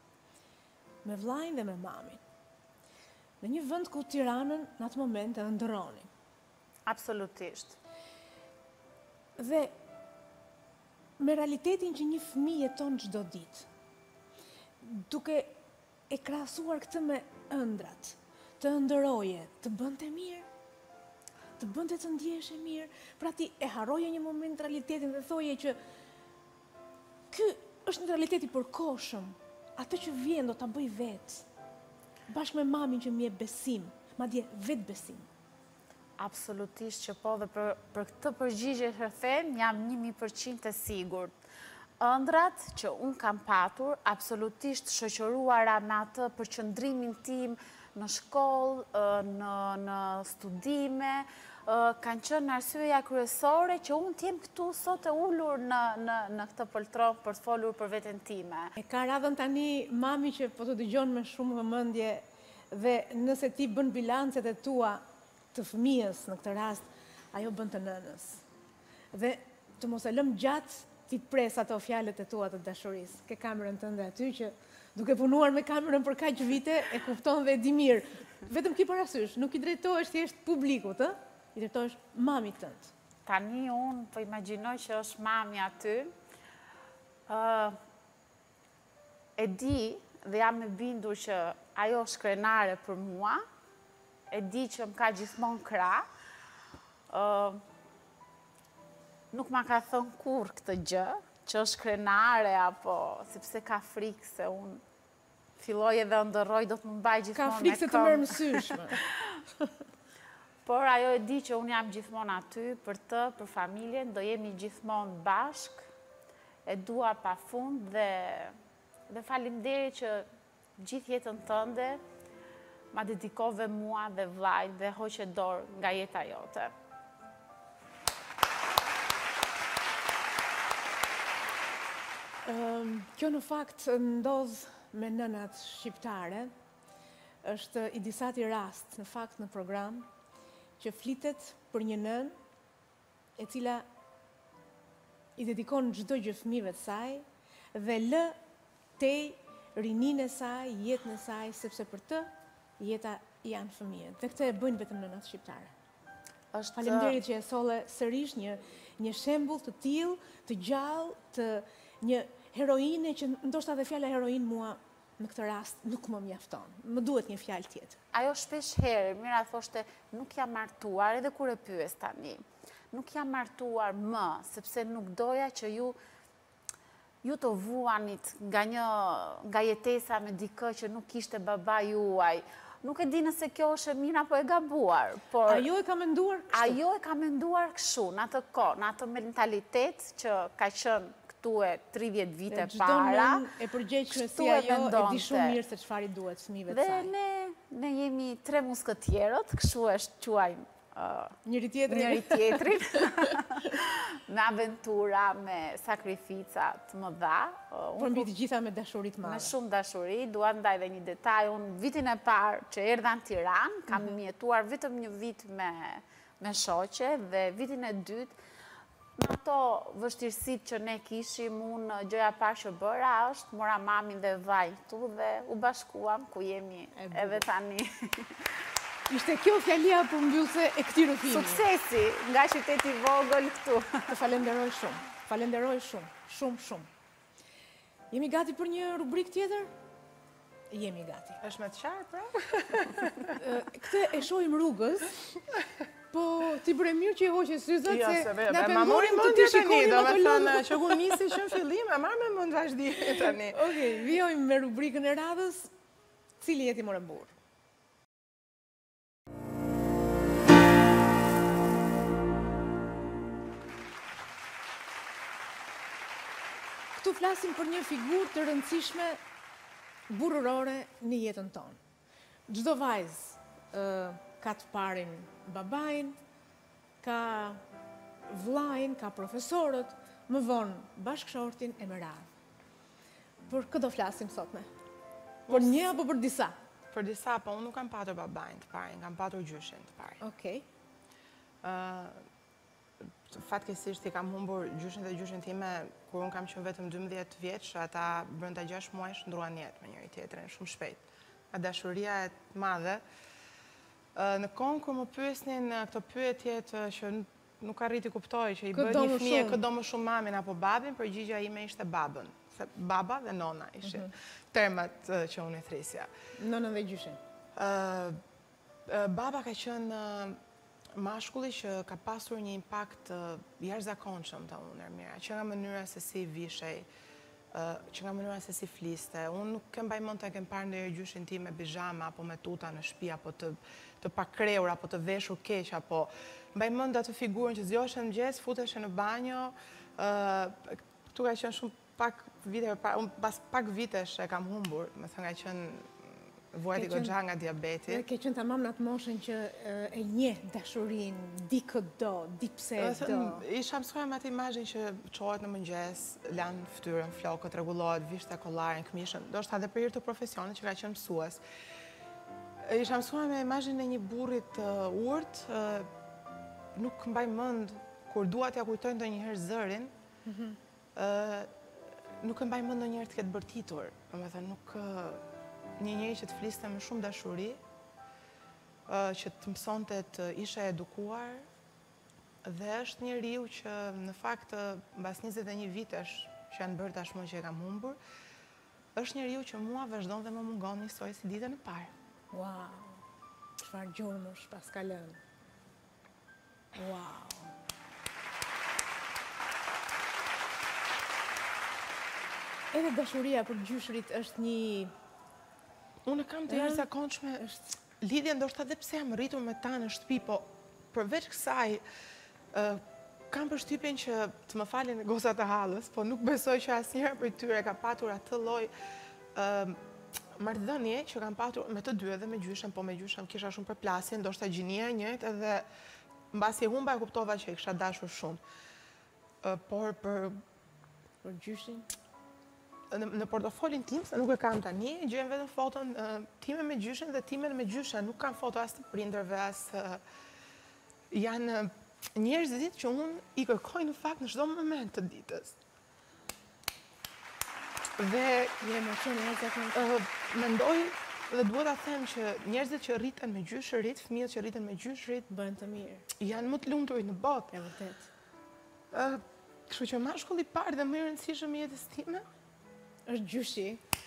me vllajën dhe me mamin. Në një vend ku Tiranën në atë moment e ëndërronin. Absolutisht. Dhe me realitetin që një fëmijë jeton çdo ditë, duke e krahasuar këtë me ëndrat, të ëndëroje, të bënte mirë, të bënte të ndjeshe mirë, pra ti e harroje një moment realitetin dhe thoje që ky është një realitet i përkohshëm. Atë që vjen do ta bëj vetë, bashkë me mamin që më jep besim, madje vetë besim. Absolutisht që po, dhe për, për këtë përgjigje që them, jam një mijë përqind e sigurt. Ëndrat që unë kam patur, absolutisht shoqëruara me atë përqëndrimin tim në shkollë, në, në studime, kanë qenë arsyeja kryesore që unë t'jem këtu sot e ullur në, në, në këtë poltron për të folur për veten time. E ka radhën tani mami që po të dëgjon me shumë vëmendje dhe nëse ti bën bilancet e tua të fëmijës në këtë rast, ajo bën të nënës. Dhe të mos e lëm gjatë ti pres ato fjalët e tua të dashurisë. Ke kamerën tënde aty që duke punuar me kamerën për kaq vite e kupton dhe e di mirë. Vetëm ki parasysh, nuk i drejtohesh thjesht publikut, ë? I drejtohesh mamit tënd. Tani unë po imagjinoj që është mami aty. Uh, e di dhe jam e bindur që ajo është krenare për mua. E di që më ka gjithmonë krah. Uh, nuk ma ka thënë kur këtë gjë, që është krenare apo sepse ka frikë se unë filloj edhe ndërroj do të më mbaj gjithmonë me këmbë. Ka frikë se të merr mësysh. Por ajo e di që unë jam gjithmonë aty për të, për familjen, do jemi gjithmonë bashk, e dua pafund dhe, dhe faleminderit që gjithë jetën tënde ma dedikove mua dhe vllajt dhe hoqe dorë nga jeta jote. Um, kjo në fakt ndodh me nënat shqiptare, është i disati rast në fakt në program, që flitet për një nën e cila i dedikon çdo gjë fëmijëve të saj dhe lë tej rininë e saj, jetën e saj, sepse për të jeta janë fëmijët. Dhe këtë e bëjnë vetëm nënat shqiptare. Është Faleminderit që e solle sërish një një shembull të tillë, të gjallë, të një heroine që ndoshta edhe fjala heroin mua në këtë rast nuk më mjafton. Më duhet një fjalë tjetër. Ajo shpesh herë, Mira thoshte, nuk jam martuar, edhe kur e pyes tani. Nuk jam martuar më, sepse nuk doja që ju ju të vuanit nga një nga jetesa me dikë që nuk ishte baba juaj. Nuk e di nëse kjo është e mirë apo e gabuar, por... Ajo e ka menduar kështu? Ajo e ka menduar kështu, në atë kohë, në atë mentalitet që ka qënë këtu e tridhjetë vite para. Çdo nën e përgjegjshme si ajo e di shumë mirë se çfarë i duhet fëmijëve të saj. Dhe ne ne jemi tre muskëtjerët, kështu e quajmë njëri tjetrin, njëri tjetrin, me aventura, me sakrifica të mëdha. Por mbi të gjitha me dashuri të madhe. Me shumë dashuri, dua të ndaj edhe një detaj. Unë vitin e parë që erdha në Tiranë, kam mjetuar vetëm një vit me me shoqe dhe vitin e dytë, në ato vështirësitë që ne kishim, unë gjëja parë që bëra është mora mamin dhe vaj këtu dhe u bashkuam ku jemi edhe tani. Ishte kjo fjalia përmbyllëse e këtij rrëfimi. Suksesi nga qyteti i vogël këtu. Të falenderoj shumë. Falenderoj shumë, shumë, shumë. Jemi gati për një rubrik tjetër? Jemi gati. Është me të qartë, pra? Këtë e shohim rrugës, po ti bëre mirë që i hoqe syzat Jo, se se be, na be, ma mori pengonin të mendje ti tani, shikonim do me ato thënë lodhë. që ku nisi që në fillim, e marrë me mund vazhdije tani. Okej, vijojmë me rubrikën e radhës, cili jeti more burr. Këtu flasim për një figurë të rëndësishme burrërore në jetën tonë. Çdo vajzë ka të parin babajin, ka vllajin, ka profesorët, më vonë bashkëshortin e më radhë. Për këtë do flasim sot me? Për një apo për disa? Për disa, po unë nuk kam patur babajin të parin, kam patur gjyshin të parin. Okej. Fatkesisht i kam humbur gjyshin dhe gjyshin time kur unë kam qenë vetëm dymbëdhjetë vjeç, ata brenda gjashtë muajsh ndruan jetë me njëri tjetrin shumë shpejt. Nga dashuria e madhe. Në kohën kur më pyesnin këto pyetjet që nuk arriti kuptoj që i bën një fëmijë këtë do më shumë mamin apo babin, përgjigjja ime ishte babën. Se baba dhe nona ishin termat që unë i thrisja. Nonën dhe gjyshin. Baba ka qenë mashkulli që ka pasur një impakt jashtëzakonshëm te unë, Ermira, që nga mënyra se si vishej, që nga mënyra se si fliste. Unë nuk kem mbaj mend të kem parë ndonjë gjyshin tim me bizhama apo me tuta në shtëpi apo të të pakrehur apo të veshur keq apo mbaj mend atë figurën që zgjoheshe në mëngjes, futeshe në banjo. Këtu ka qenë shumë pak vite para, unë pas pak vitesh e kam humbur, më thënë ka qenë vuajti goxha nga diabeti. Dhe ke qenë tamam në atë moshën që e njeh dashurinë, di këtë do, di pse e do. Isha mësuar me atë imazhin që çohet në mëngjes, lan fytyrën, flokët, rregullohet, vishte kollarin, këmishën, ndoshta edhe për hir të profesionit që ka qenë mësues. Isha mësuar me imazhin e një burri të urtë, nuk mbaj mend kur dua t'ja kujtoj ndonjëherë zërin, nuk e mbaj mend ndonjëherë të ketë bërtitur. Domethënë nuk një njeri që të fliste me shumë dashuri, që të mësonte të ishe edukuar, dhe është njeriu që në fakt mbas njëzet e një vitesh që janë bërë tashmë që e kam humbur, është njeriu që mua vazhdon dhe më mungon një histori si ditën e parë. Wow, çfarë gjurmësh pas ka lënë. Wow. Edhe dashuria për gjyshrit është një... Unë kam të jashtëzakonshme, lidhje ndoshta edhe pse jam rritur me ta në shtëpi, po përveç kësaj, kam përshtypjen që të më falin gozat e hallës, po nuk besoj që asnjëherë prej tyre ka patur atë lloj marrëdhënie që kam patur me të dy, edhe me gjyshen, po me gjyshen kisha shumë përplasje, ndoshta gjinia e njëjtë, edhe mbasi e humba e kuptova që i kisha dashur shumë. Por për për gjyshin në portofolin tim, se nuk e kam tani, gjem vetëm foton time me gjyshen dhe time me gjyshen, nuk kam foto as të prindërve, as janë njerëzit që unë i kërkoj në fakt në çdo moment të ditës. Dhe je emocion e jashtëzakonshëm. Mendoj dhe duhet ta them që njerëzit që rriten me gjyshërit, fëmijët që rriten me gjyshërit, bëhen të mirë. Janë më të lumturit në botë. E vërtet. Kështu që mashkulli i parë dhe më i rëndësishëm i jetës time është gjyshi.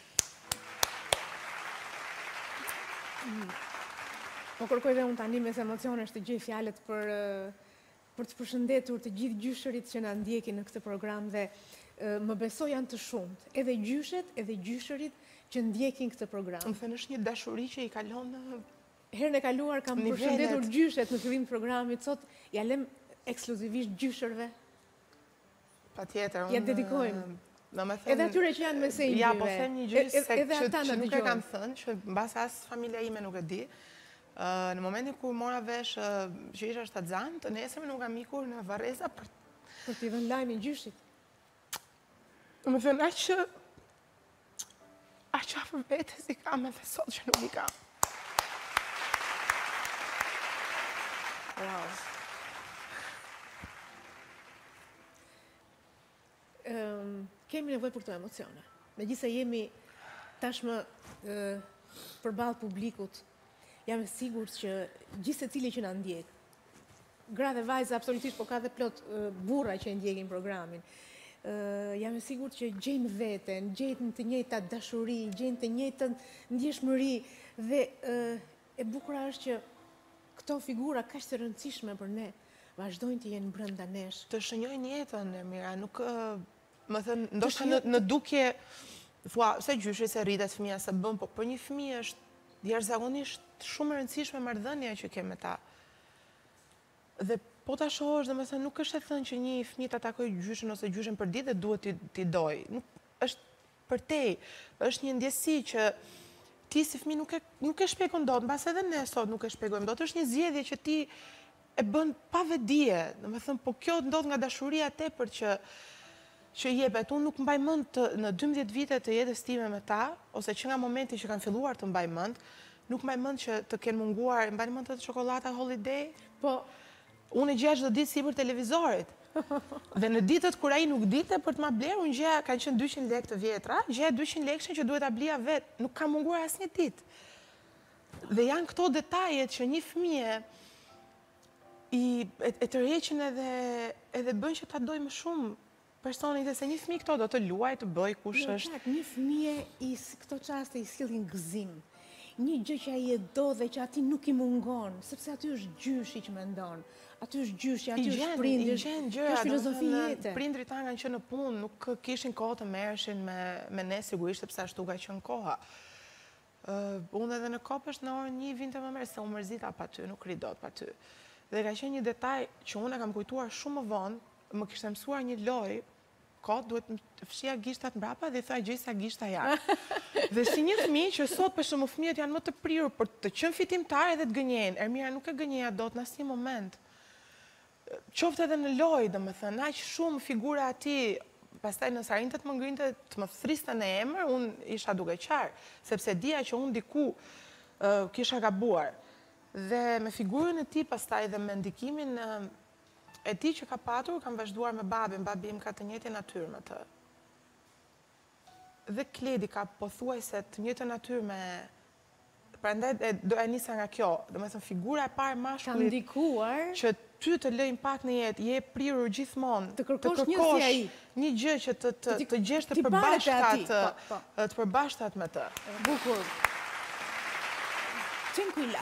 Po kërkoj dhe unë tani mes emocionesh të gjej fjalët për për të përshëndetur të gjithë gjyshërit që na ndjekin në këtë program dhe më besoj janë të shumt. Edhe gjyshet, edhe gjyshërit që ndjekin këtë program. Më thënë është një dashuri që i kalon në Herën e kaluar kam Nivelet. përshëndetur gjyshet në fillim të programit, sot ja lëm ekskluzivisht gjyshërve. Patjetër. Ja unë, dedikojmë. Do me thënë, Edhe atyre që janë mesejgjeve. Ja, po them një gjë se edhe që, ata që na nuk e dëgjojnë. kam thënë, që mbas as familja ime nuk e di. Uh, në momentin kur mora vesh uh, që isha shtatzan, të nesërme nuk kam ikur në Varreza për Për t'i dhënë lajmin gjyshit. Do me thënë, aq që aq që afër vetes i kam edhe sot që nuk i kam. Wow. Um, kemi nevojë për këto emocione. Megjithëse jemi tashmë uh, përballë publikut, jam e sigurt që gjithë secili që na ndjek, gra dhe vajza absolutisht, po ka dhe plot uh, burra që e ndjekin programin. Uh, jam e sigurt që gjejnë veten, gjejnë të njëjta dashuri, gjejnë të njëjtën ndjeshmëri dhe uh, e bukura është që këto figura kaq të rëndësishme për ne vazhdojnë të jenë brenda nesh. Të shënjojnë jetën, Mira, nuk më thënë, ndoshta në, në dukje thua, se gjyshi se rritet fëmia se bën, po për një fëmijë është jashtëzakonisht shumë e rëndësishme marrëdhënia që ke me ta. Dhe po ta shohësh, domethënë nuk është e thënë që një fëmijë ta takojë gjyshin ose gjyshin për ditë dhe duhet ti ti doj. Nuk është për te, është një ndjesi që ti si fëmijë nuk e nuk e shpjegon dot, mbas edhe ne sot nuk e shpjegojmë dot. Është një zgjedhje që ti e bën pa vetdije. Domethënë, po kjo ndodh nga dashuria tepër që që jepet. Unë nuk mbaj mend të, në dymbëdhjetë vite të jetës time me ta, ose që nga momenti që kanë filluar të mbaj mend, nuk mbaj mend që të kenë munguar, mbaj mend të çokolata Holiday. Po, unë e gjeja çdo ditë sipër televizorit. Dhe në ditët kur ai nuk dite për të ma bler, unë gjeja, kanë qenë dyqind lekë të vjetra, gjeja dyqind lekëshin që duhet ta blija vet. Nuk ka munguar asnjë ditë. Dhe janë këto detajet që një fëmijë i e, e tërheqin edhe edhe bën që ta doj më shumë personin, dhe se një fëmijë këto do të luaj, të bëj kush jo, është. tak, një fëmijë i s- këto çaste i sillin gëzim. Një gjë që ai e do dhe që ati nuk i mungon, sepse aty është gjyshi që mendon. Aty është gjyshi, aty është prindri. I gjen Kjo gjëra, është filozofi domethënë, jete. prindrit tanë kanë qenë në punë, nuk kishin kohë të merreshin me me ne sigurisht sepse ashtu ka qenë koha. Uh, unë edhe në Kopësht në orën një vinte më mirë se u mërzita pa ty, nuk ri dot pa ty. Dhe ka qenë një detaj që unë e kam kujtuar shumë më vonë, më kishte mësuar një lojë, kot duhet të fshija gishtat mbrapa dhe i tha gjejsa gishta jashtë. Dhe si një fëmijë që sot për shembull fëmijët janë më të prirur për të qenë fitimtar edhe të gënjejnë. Ermira nuk e gënjeja dot në asnjë moment. Qoftë edhe në lojë, domethënë, aq shumë figura ati, pastaj nëse arrinte të më ngrinte të më thriste në emër, unë isha duke qarë, sepse dija që unë diku uh, kisha gabuar. Dhe me figurën e tij pastaj dhe me ndikimin uh, e tij që ka patur, kam vazhduar me babin, babi im ka të njëjtën natyrë me të. Dhe Kledi ka pothuajse të njëjtën natyrë me prandaj e doja nisa nga kjo, domethënë figura e parë Ka mashkullit ndikuar që ty të lë impakt në jetë, je prirur gjithmonë, Të kërkosh një si ai. një gjë që të të, Ti- të gjesh të ti bahet e atij, përbashkët, po, po. të përbashkët me të. bukur. Tranquilla.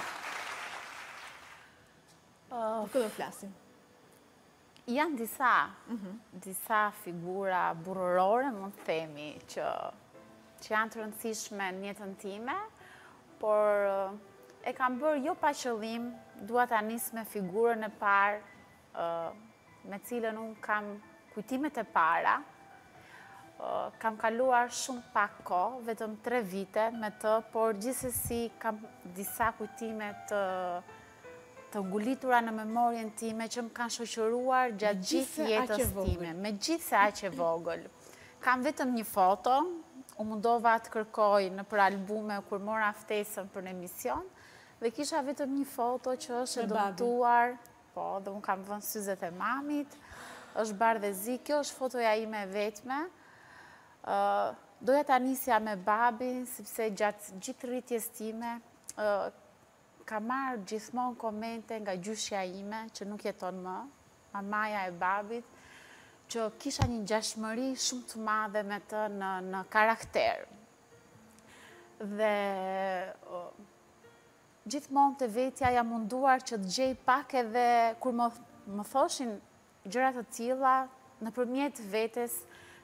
Për këtë do flasim. Janë disa, disa figura burrorore, mund të themi, që, që janë të rëndësishme në jetën time, por eh, e kam bërë jo pa qëllim, dua ta nis me figurën e parë, eh, me cilën unë kam kujtimet e para. Eh, kam kaluar shumë pak kohë, vetëm tre vite me të, por gjithsesi kam disa kujtime të të ngulitura në memorien time që më kanë shoqëruar gjatë gjithë Megjithse aq e jetës vogël. time, me gjithë se aq e vogël. Kam vetëm një foto, u mundova të kërkoj në për albume kur mora ftesën për në emision, dhe kisha vetëm një foto që është e Me babin. dëmtuar, po, dhe unë kam vënë syzet e mamit, është bardhëzi, kjo është fotoja ime e vetme. Uh, doja ta nisja me babin, sepse gjatë gjithë rritjes time, uh, ka marrë gjithmonë komente nga gjyshja ime, që nuk jeton më, mamaja e babit, që kisha një ngjashmëri shumë të madhe me të në, në karakter. Dhe uh, gjithmonë të vetja jam munduar që të gjej pak edhe, kur më, më thoshin gjërat të tilla, nëpërmjet vetes,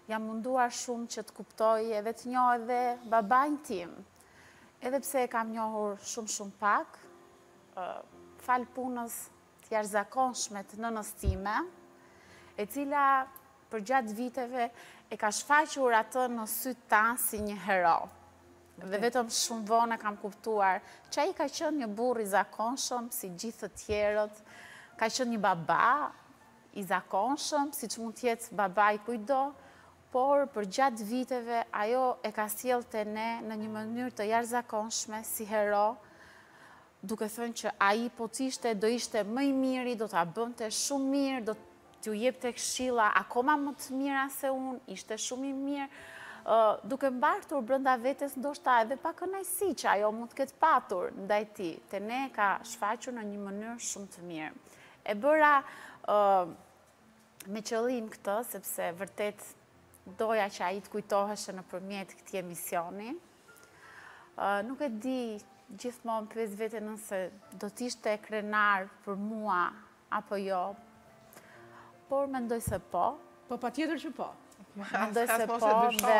jam munduar shumë që të kuptoj edhe të njoh edhe babain tim. Edhe pse e kam njohur shumë shumë pak, fal punës të jashtëzakonshme të nënës time, e cila për gjatë viteve e ka shfaqur atë në sytë tanë si një hero. Dhe vetëm shumë vonë kam kuptuar që ai ka qenë një burr i zakonshëm si gjithë të tjerët, ka qenë një baba i zakonshëm, siç mund të jetë baba i kujdo, por për gjatë viteve ajo e ka sjellë te ne në një mënyrë të jashtëzakonshme si hero, duke thënë që ai po të ishte do ishte më i miri, do ta bënte shumë mirë, do t'ju jepte këshilla akoma më të mira se unë, ishte shumë i mirë. Uh, duke mbartur brenda vetes ndoshta edhe pa kënaqësi që ajo mund të ketë patur ndaj tij, te ne ka shfaqur në një mënyrë shumë të mirë. E bëra uh, me qëllim këtë, sepse vërtet doja që ai të kujtoheshe nëpërmjet këtij emisioni. Uh, nuk e di gjithmonë pyes veten nëse do të ishte krenar për mua apo jo, por mendoj se po. Po patjetër që po. Mendoj se po dhe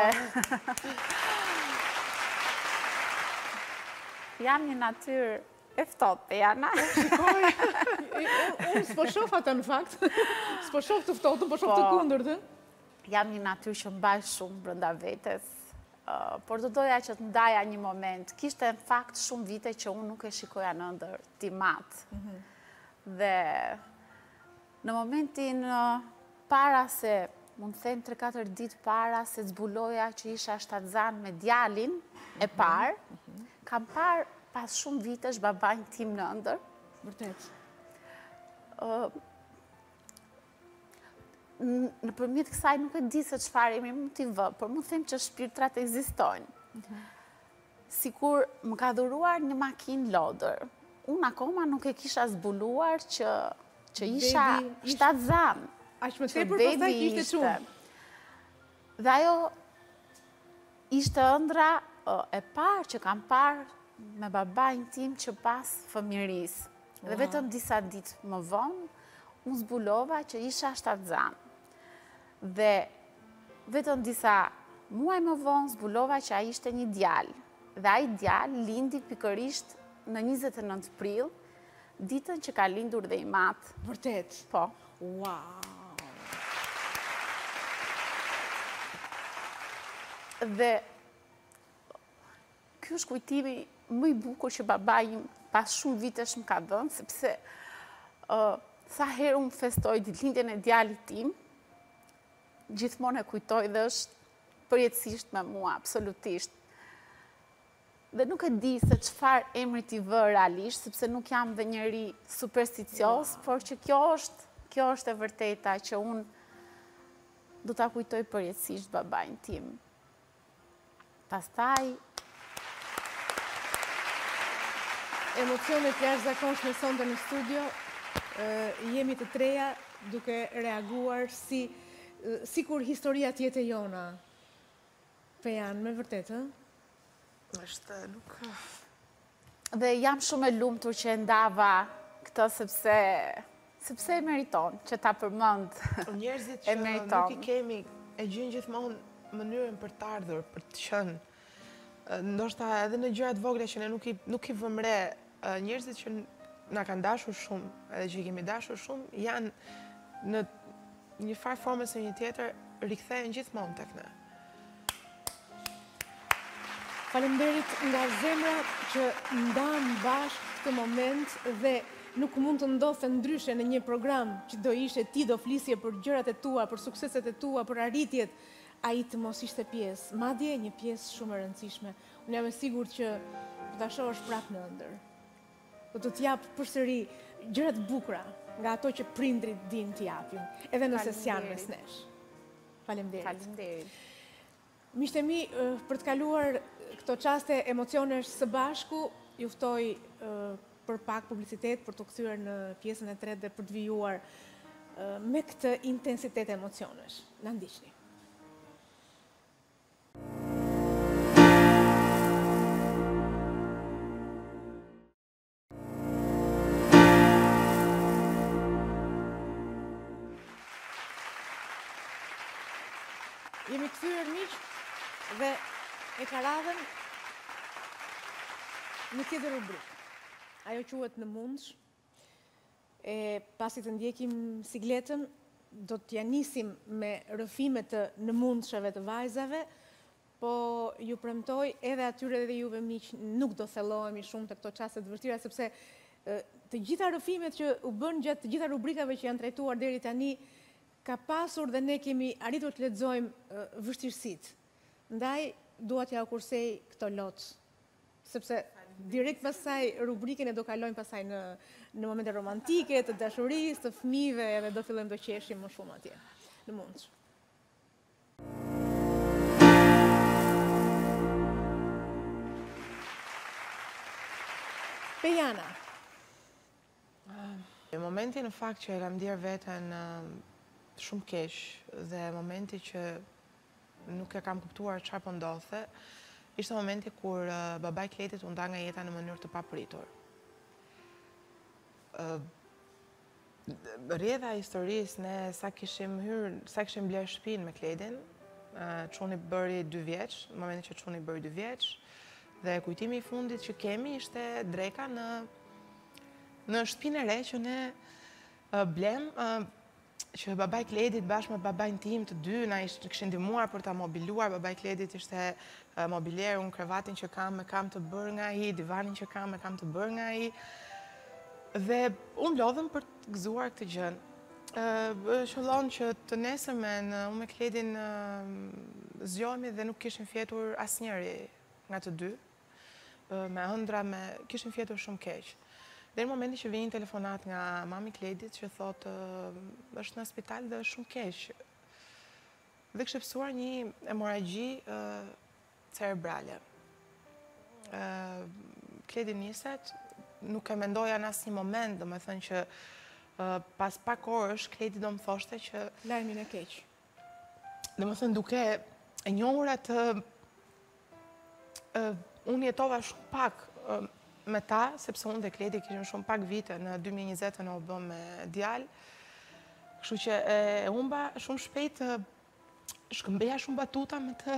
jam një natyrë e ftohtë, Jana. Shikoj, unë s'po shoh atë në fakt, s'po shoh të ftohtën, po shoh të kundërtën. Jam një natyrë që mbaj shumë brenda vetes, por do doja që të ndaja një moment. Kishte në fakt shumë vite që unë nuk e shikoja në ëndër timat. Dhe në momentin para se mund të them tre katër ditë para se zbuloja që isha shtatzan me djalin e parë, kam parë pas shumë vitesh babain tim në ëndër. Vërtet. Nëpërmjet kësaj nuk e di se çfarë emri mund t'i vë, por mund të them që shpirtrat ekzistojnë. Sikur më ka dhuruar një makinë lodër. Unë akoma nuk e kisha zbuluar që që isha shtatzan. Aq më tepër pastaj kishte çumë. Dhe ajo ishte ëndra e parë që kam parë me babain tim që pas fëmijërisë. Dhe vetëm disa ditë më vonë, unë zbulova që isha shtatzan. Dhe vetëm disa muaj më vonë, zbulova që ai ishte një djalë. Dhe ai djalë lindi pikërisht në njëzet e nëntë prill, ditën që ka lindur dhe i matë. Vërtet? Po. Wow! Dhe ky është kujtimi më i bukur që babai im pas shumë vitesh më ka dhënë, sepse uh, sa herë unë festoj ditëlindjen e djalit tim, gjithmonë e kujtoj dhe është përjetësisht me mua, absolutisht. Dhe nuk e di se çfarë emri t'i vë realisht, sepse nuk jam dhe njëri supersticios, por që kjo është, kjo është e vërteta që unë do ta kujtoj përjetësisht babain tim. Pastaj emocionet jashtëzakonshme sonte në studio, jemi të treja duke reaguar si sikur historia tjetë e jona. Pejan, me vërtet, ë? Është nuk... Dhe jam shumë e lumtur që e ndava këtë sepse sepse e meriton që ta përmend. Njerëzit që nuk i kemi e gjejnë gjithmonë mënyrën për të ardhur, për të qenë. Ndoshta edhe në gjërat vogla që ne nuk i nuk i vëmë re, njerëzit që na kanë dashur shumë, edhe që i kemi dashur shumë, janë në një farë forme ose një tjetër rikthehen gjithmonë tek ne. Faleminderit nga zemra që ndam bashkë këtë moment dhe nuk mund të ndodhte ndryshe në një program që do ishte ti do flisje për gjërat e tua, për sukseset e tua, për arritjet, ai të mos ishte pjesë, madje një pjesë shumë e rëndësishme. Unë jam e sigurt që do ta shohësh prapë në ëndër. Do të t'jap përsëri gjërat bukura nga ato që prindrit din t'i japin, edhe nëse s'janë mes nesh. Faleminderit. Faleminderit. Miqtë e mi, për të kaluar këto çaste emocionesh së bashku, ju ftoj për pak publicitet për të kthyer në pjesën e tretë dhe për të vijuar me këtë intensitet emocionesh. Na ndiqni. Jemi kthyer miq dhe e ka radhën në tjetër rubrikë. Ajo quhet Në mundsh. E pasi të ndjekim sigletën, do t'ja nisim me rrëfimet të në mundsheve të vajzave, po ju premtoj edhe atyre dhe juve miq nuk do thellohemi shumë të këto çaste të vështira, sepse e, të gjitha rrëfimet që u bën gjatë të gjitha rubrikave që janë trajtuar deri tani, ka pasur dhe ne kemi arritur të lexojmë vështirësitë. Ndaj dua t'ja kursej këto lot, sepse direkt pasaj rubrikën e do kalojmë pasaj në, në momente romantike, të dashurisë, të fëmijëve, edhe do fillojmë të qeshim më shumë atje. Në mundsh. Pejana. Në momenti në fakt që e kam ndjer veten uh, shumë keq dhe momenti që nuk e kam kuptuar çfarë po ndodhte, ishte momenti kur uh, babai Kletit u nda nga jeta në mënyrë të papritur. Uh, Rrjedha e historisë, ne sa kishim hyrë, sa kishim bler shtëpinë me Kletin, uh, çuni bëri dy vjeç, në momentin që çuni bëri dy vjeç, dhe kujtimi i fundit që kemi ishte dreka në në shtëpinë e re që ne uh, blem, uh, që babai Kletit bashkë me babain tim të dy na kishin ndihmuar për ta mobiluar. Babai Kletit ishte uh, mobilier, unë krevatin që kam me kam të bërë nga ai, divanin që kam me kam të bërë nga ai. Dhe unë lodhem për të gëzuar këtë gjën. Uh, Qëllon që të nesërmen unë me Kletin uh, zgjohemi dhe nuk kishim fjetur asnjëri nga të dy. Uh, me ëndra, me kishim fjetur shumë keq. Dhe në momenti që vinin telefonat nga mami Kletit që thotë uh, është në spital dhe është shumë keq. Dhe kishte pësuar një hemorragji uh, cerebrale. Uh, Kleti niset, nuk e mendoja në asnjë moment, do me thënë që uh, pas pak orësh Kleti do më thoshte që Lajmin e keq. do me thënë duke e njohur atë uh, unë jetova shumë pak uh, me ta, sepse unë dhe Kleti kishim shumë pak vite, në dy mijë e njëzet në u bëm me djalë. Kështu që e, e humba shumë shpejt, shkëmbeja shumë batuta me të.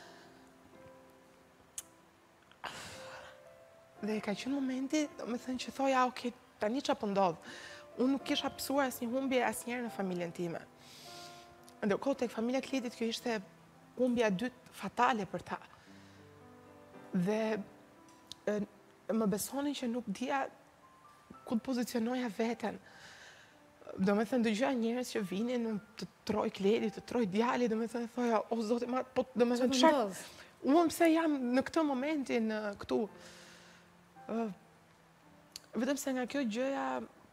Dhe ka qenë momenti, do me thënë që thoja, ok, tani çfarë po ndodh. Unë nuk kisha pësuar asnjë humbje asnjëherë në familjen time. Ndërkohë tek familja Kletit kjo ishte humbja e dytë fatale për ta. Dhe e, më besonin që nuk dija ku të pozicionoja veten. Do me thënë dëgjoja njerëz që vinin të troj Kleti, të troj djali, do me thënë thoja, o zoti, ma, po, do me thënë çfarë. Unë pse jam në këtë momentin këtu. Uh, vetëm se nga kjo gjëja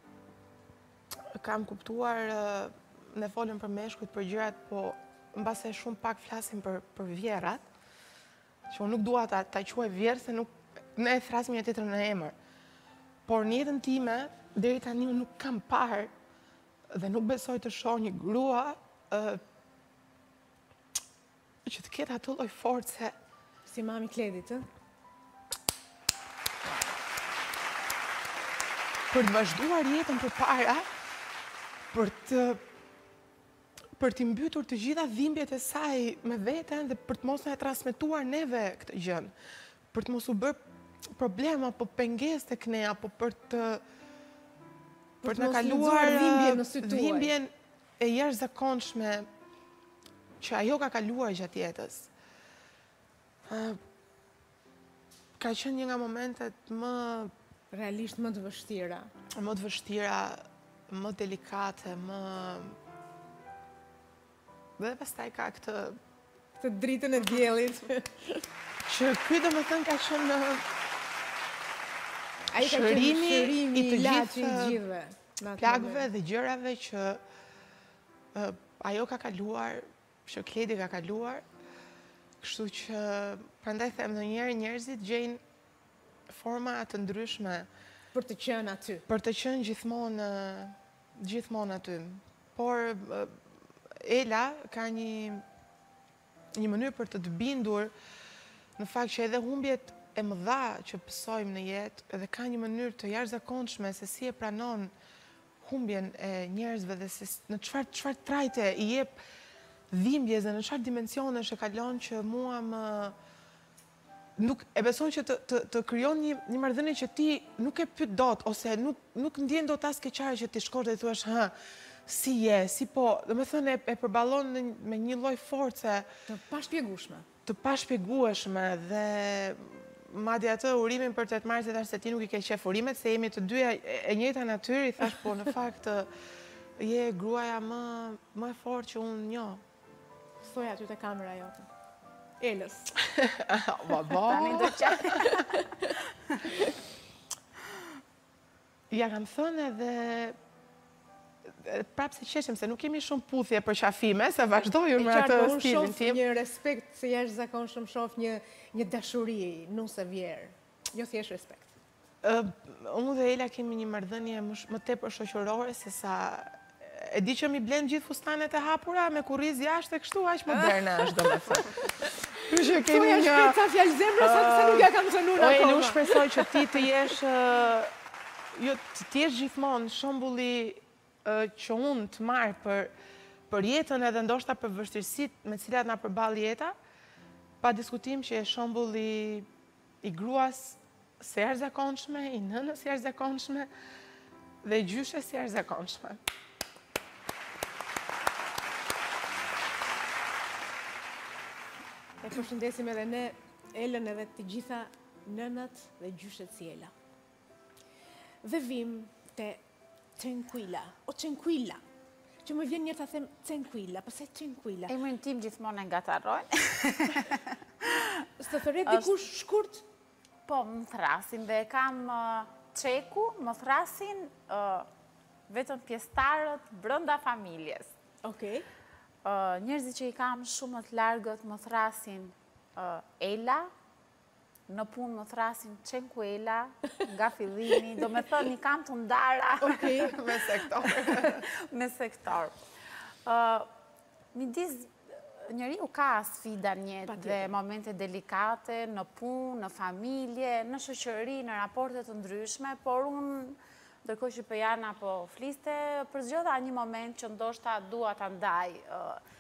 kam kuptuar, uh, ne folëm për meshkujt, për gjërat, po mbase shumë pak flasim për, për vjerat, që unë nuk dua ta, ta quaj vjerë, se nuk ne e thrasim një tjetër në emër. Por në jetën time, deri tani unë nuk kam parë dhe nuk besoj të shoh një grua uh, që të ketë atë lloj force. Si mami Kletit, ë? Për të vazhduar jetën përpara, për të për të mbytur të gjitha dhimbjet e saj me veten dhe për të mos na e transmetuar neve këtë gjën. Për të mos u bërë problema apo pengesë tek ne, apo për të për të na kaluar dhimbjen në sy tuaj. Dhimbjen e jashtëzakonshme që ajo ka kaluar gjatë jetës. Uh, ka qenë një nga momentet më Realisht më të vështira. më të vështira, më delikate, më dhe pastaj ka këtë Këtë dritën e diellit. që ky domethënë ka qenë Ai ka qenë shërimi shërimi i të ilaçi i gjithë gjithëve. në atë plagëve moment. dhe gjërave që uh, ajo ka kaluar, që Kleti ka kaluar. Kështu që prandaj them ndonjëherë njerëzit gjejnë forma të ndryshme Për të qenë aty. për të qenë gjithmonë uh, gjithmonë aty. Por uh, Ela ka një një mënyrë për të të bindur në fakt që edhe humbjet e mëdha që pësojmë në jetë, edhe ka një mënyrë të jashtëzakonshme se si e pranon humbjen e njerëzve dhe se në çfarë çfarë trajte i jep dhimbjes dhe në çfarë dimensionesh e kalon që mua më nuk e beson që të të, të krijon një një marrëdhënie që ti nuk e pyet dot ose nuk nuk ndjen dot as keqare që ti shkosh dhe thuash, "Hë, si je, si po", domethënë e, e përballon në- me një lloj force Të pashpjegueshme. të pashpjegueshme dhe madje atë urimin për tetë marsit thash se ti nuk i ke qef urimet, se jemi të dyja e, e njëjta natyrë, i thash po në fakt ë, je gruaja më më e fortë që unë njoh. Thoj aty te kamera jote. Elës. Baba. Tani do qaj. Ja kam thënë edhe e, prapë se qeshim, se nuk kemi shumë puthje për qafime, se vazhdoj unë me atë unë stilin shoh tim. një respekt se jashtëzakonshëm, shoh një një dashuri nuse vjerë. Jo thjesht respekt. Ë, unë dhe Ela kemi një marrëdhënie më, sh- më tepër shoqërore se sa e di që mi blen gjithë fustanet e hapura me kurriz jashtë e kështu aq moderne është domethënë. Kështu që kemi Thuaj një shpejt sa fjalë zemrë sa, sa nuk ja kam thënë unë Oj, akoma. nuk shpresoj që ti të jesh ë, jo të të jesh gjithmonë shembulli ë, që unë të marr për për jetën edhe ndoshta për vështirësitë me të cilat na përball jeta, pa diskutim që je shembulli i gruas së jashtëzakonshme, i nënës së jashtëzakonshme dhe i gjyshes së jashtëzakonshme. E përshëndesim edhe ne Elën edhe të gjitha nënat dhe gjyshet si Ela. Dhe vim te Tranquilla, o Tranquilla, që më vjen një ta them Tranquilla, pse Tranquilla? Emrin tim gjithmonë e ngatarrojnë. Së thëret dikush shkurt? Po, më thrasin dhe kam uh, çeku, më thrasin uh, vetëm pjesëtarët brenda familjes. Okej. Uh, njerëzit që i kam shumë më të largët më thrasin uh, Ela, në punë më thrasin Çenkuela, nga fillimi, do me thënë i kam të ndara Okej. Me sektor. me sektor. Uh, midis njeriu ka sfida në jetë dhe momente delikate, në punë, në familje, në shoqëri, në raporte të ndryshme, por unë, ndërkohë që Pejana po fliste, përzgjodha një moment që ndoshta dua ta ndaj, uh,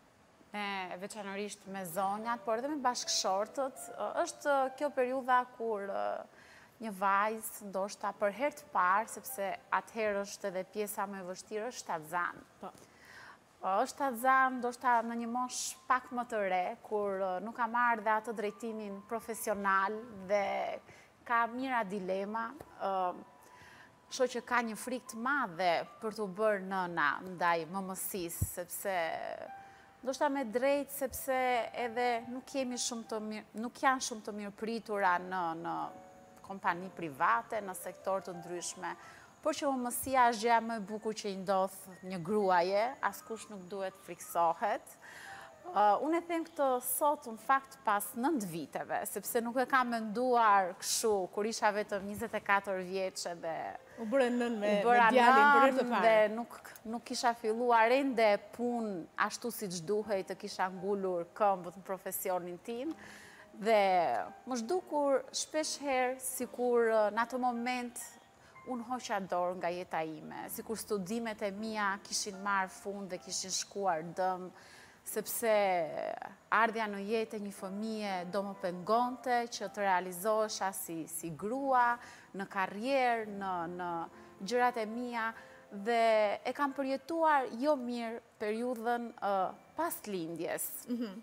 me veçanërisht me zonjat, por edhe me bashkëshortët. Uh, është kjo periudha kur uh, një vajzë, ndoshta për herë të parë, sepse atëherë është edhe pjesa më e vështirë, është shtatzanë. Po. është shtatzanë, ndoshta në një mosh pak më të re, kur uh, nuk ka marrë dhe atë drejtimin profesional dhe ka mira dilema. Uh, Shoh që ka një frikë të madhe për të bërë nëna ndaj mëmësisë, sepse ndoshta me drejt, sepse edhe nuk jemi shumë të mirë, nuk janë shumë të mirë pritura në, në kompani private, në sektor të ndryshme, por që mëmësia është gjëja më e bukur që i ndodh një gruaje, askush nuk duhet friksohet. Uh, unë e them këtë sot në fakt pas nëntë viteve, sepse nuk e kam menduar kështu, kur isha vetëm njëzet e katër vjeçe dhe U bëre nën me, u bëra me djalin për herë të nën parë. dhe nuk, nuk kisha filluar ende punë ashtu si që duhej të kisha ngullur këmbët në profesionin tim. Dhe më zhdukur shpesh herë si kur në atë moment unë hoqa dorë nga jeta ime, si kur studimet e mia kishin marrë fund dhe kishin shkuar dëm, sepse ardhja në jetë e një fëmije do më pengonte që të realizohesha si, si grua, në karrierë, në, në gjërat e mia, dhe e kam përjetuar jo mirë periudhën uh, pas lindjes. Mhm.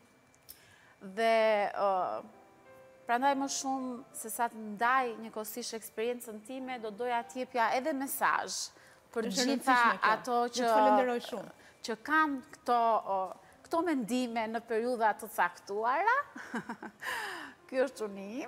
Dhe uh, prandaj më shumë se sa të ndaj njëkohësisht eksperiencën time, do doja t'jepja edhe mesazh për Është e gjitha rëndësishme kjo. ato Ne që të falenderoj shumë. që kanë këto uh, këto mendime në periudha të caktuara. Ky është unim.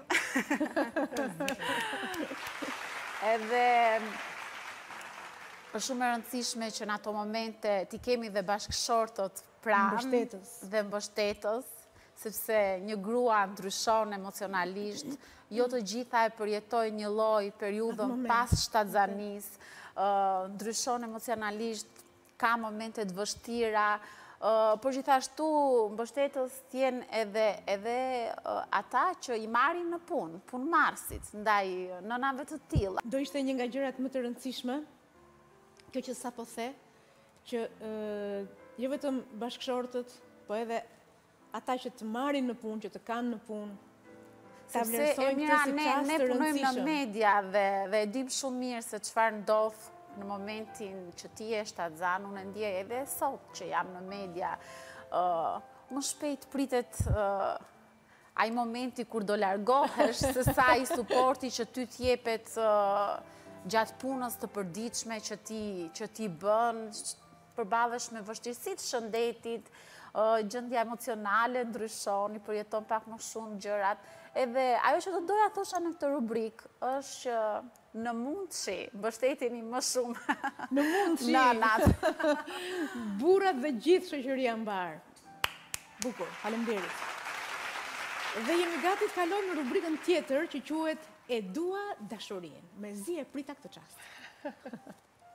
Edhe është shumë e rëndësishme që në ato momente ti kemi dhe bashkëshortët pranë Mbështetës. dhe mbështetës, sepse një grua ndryshon emocionalisht, jo të gjitha e përjetoj një lloj periudhën pas shtatzanis, uh, ndryshon emocionalisht, ka momente të vështira, uh, por gjithashtu mbështetës tjenë edhe, edhe uh, ata që i marrin në punë, punë marsit, ndaj nënave të tilla. Do ishte një nga gjërat më të rëndësishme, kjo që sa po the, që uh, jo vetëm bashkëshortët, po edhe ata që të marrin në punë, që të kanë në punë, ta Sepse vlerësojnë Emira, këtë si ne, çast ne të punojmë në rëndësishëm. media dhe, dhe dim shumë mirë se çfarë ndodh në momentin që ti je shtatzan, unë e ndjej edhe sot që jam në media. Uh, më shpejt pritet uh, ai momenti kur do largohesh, se sa i suporti që ty t'jepet uh, gjatë punës të përditshme që ti, që ti bën, përballesh me vështirësitë shëndetit, uh, gjendja emocionale ndryshon, i përjeton pak më shumë gjërat. Edhe ajo që do doja thosha në këtë rubrik është që në mundshi mbështeteni më shumë Në mundshi. nënat. Burrat dhe gjithë shoqëria mbar. Bukur, faleminderit. Dhe jemi gati të kalojmë në rubrikën tjetër që quhet E dua dashurinë. Mezi e prita këtë çast.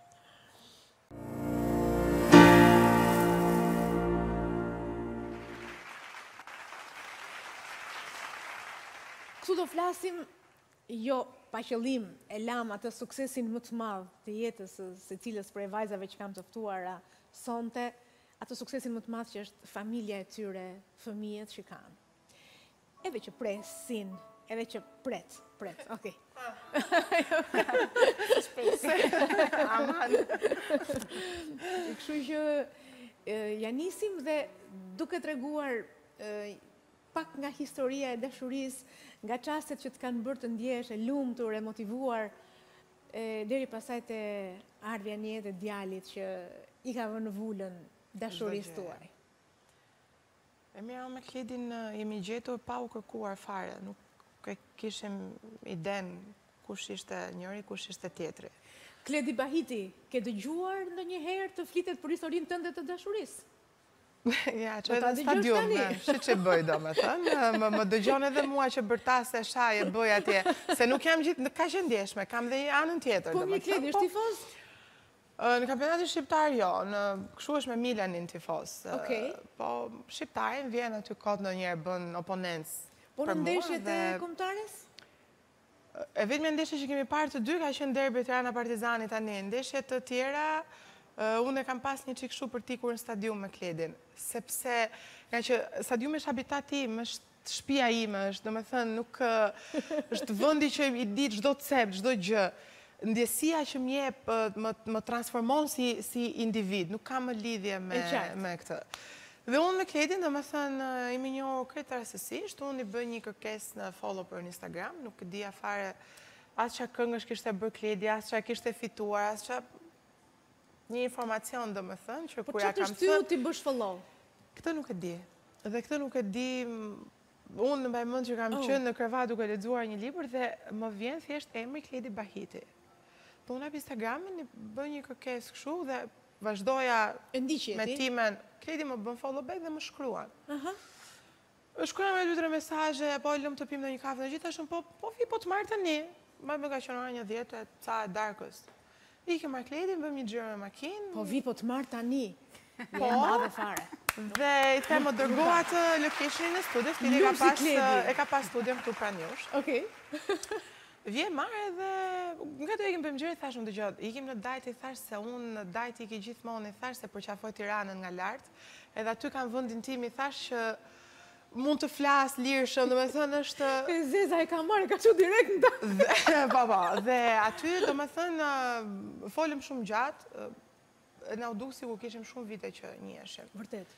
Këtu do flasim jo pa qëllim e lam atë suksesin më të madh të jetës së cilës prej vajzave që kam të ftuara sonte, atë suksesin më të madh që është familja e tyre, fëmijët që kanë. Edhe që presin, edhe që pret, pret, okej. Aman. Kështu që e, ja nisim dhe duke treguar e, pak nga historia e dashurisë, nga çastet që të kanë bërë të ndjehesh e lumtur, e motivuar, e, deri pasaj te ardhja një jetë e djalit që i ka vënë vulën dashurisë Çdo gjë. tuaj. E mira, me Klidin uh, jemi gjetur pa u kërkuar fare, nuk e kishim iden kush ishte njëri, kush ishte tjetri. Kledi Bahiti, ke dëgjuar ndonjëherë të flitet për historinë tënde të dashurisë? Ja, Do që ta edhe dëgjosh stadium, tani. e, shi që bëj do me thënë, më, më dëgjon edhe mua që bërtas e shaj e bëj atje, se nuk jam gjithë në ka që ndjeshme, kam dhe anën tjetër. Po do me mi Kledi, thënë, është po, tifoz? Në kampionatin shqiptar jo, në kështu është me Milanin tifos. Okej. Po shqiptarin vjen aty kot ndonjëherë bën oponencë. Po për në mua ndeshjet e dhe- kombëtares? E vetëm ndeshje që kemi parë të dy ka qenë derbi Tirana Partizani tani. Ndeshjet të tjera, uh, unë e kam pas një çik kështu për tikur në stadium me Kledin, sepse nga që stadiumi është habitati im, është shtëpia ime, është domethënë nuk uh, është vendi që i di çdo cep, çdo gjë. Ndjesia që më jep uh, më, më transformon si, si individ, nuk kam më lidhje me, E qartë. me këtë. Dhe unë me Kledin, dhe më thënë, imi njohur kretë rastësisht, unë i bëj një kërkes në follow për në Instagram, nuk e dija fare asë që këngësh kishte bërë Kledi, asë që kishte fituar, asë që një informacion, dhe më thënë, që Po kur ja çfarë kam të shtyju thënë, ti bësh follow? këtë nuk e di. Dhe këtë nuk e di, m- unë në mbajmend që kam Oh. qenë në krevat duke lexuar një libër dhe më vjen thjesht emri Kledi Bahiti. Po unë hap Instagramin, i bëj një kërkes kështu dhe vazhdoja E ndiqje me ti? timen, Kledi më bën follow back dhe më shkruan. Aha. Shkruan me dy tre mesazhe, po lëm të pim në një kafe, në gjithashtu po po vi po të marr tani. Më më ka qenë ora një dhjetë, ca e darkës. Ikem marr Kledin, bëjmë një xhiro me makinë. Po vi po të marr tani. Po. Je madhe fare. Dhe i them më dërgoj atë location në studio, Kledi ka Lusi pas Kledi. e ka pas studion këtu pranë jush. Okej. Vje marrë edhe, nga të ikim për më gjëri, thash unë dëgjoj, ikim në dajt i thash se unë në dajt i ki gjithmonë i thash se përqafoj Tiranën nga lartë, edhe aty kam vendin tim i thash që mund të flas lirshëm, do me thënë është... E Zeza e ka marrë, ka që direkt në ta. Dhe, po, po, dhe aty, do me thënë, folëm shumë gjatë, në u duk si ku kishim shumë vite që njiheshim. Vërtet.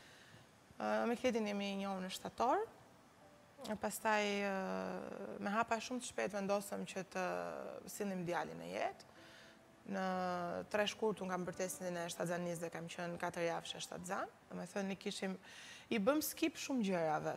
Me Kledin jemi njohur në shtator, pastaj me hapa shumë të shpejt vendosëm që të sillim djalin në jetë. Në tre shkurt unë kam bërtesin e shtatzanisë dhe kam qenë katër javë shtatzan. Do me thënë, ne kishim, i bëm skip shumë gjërave.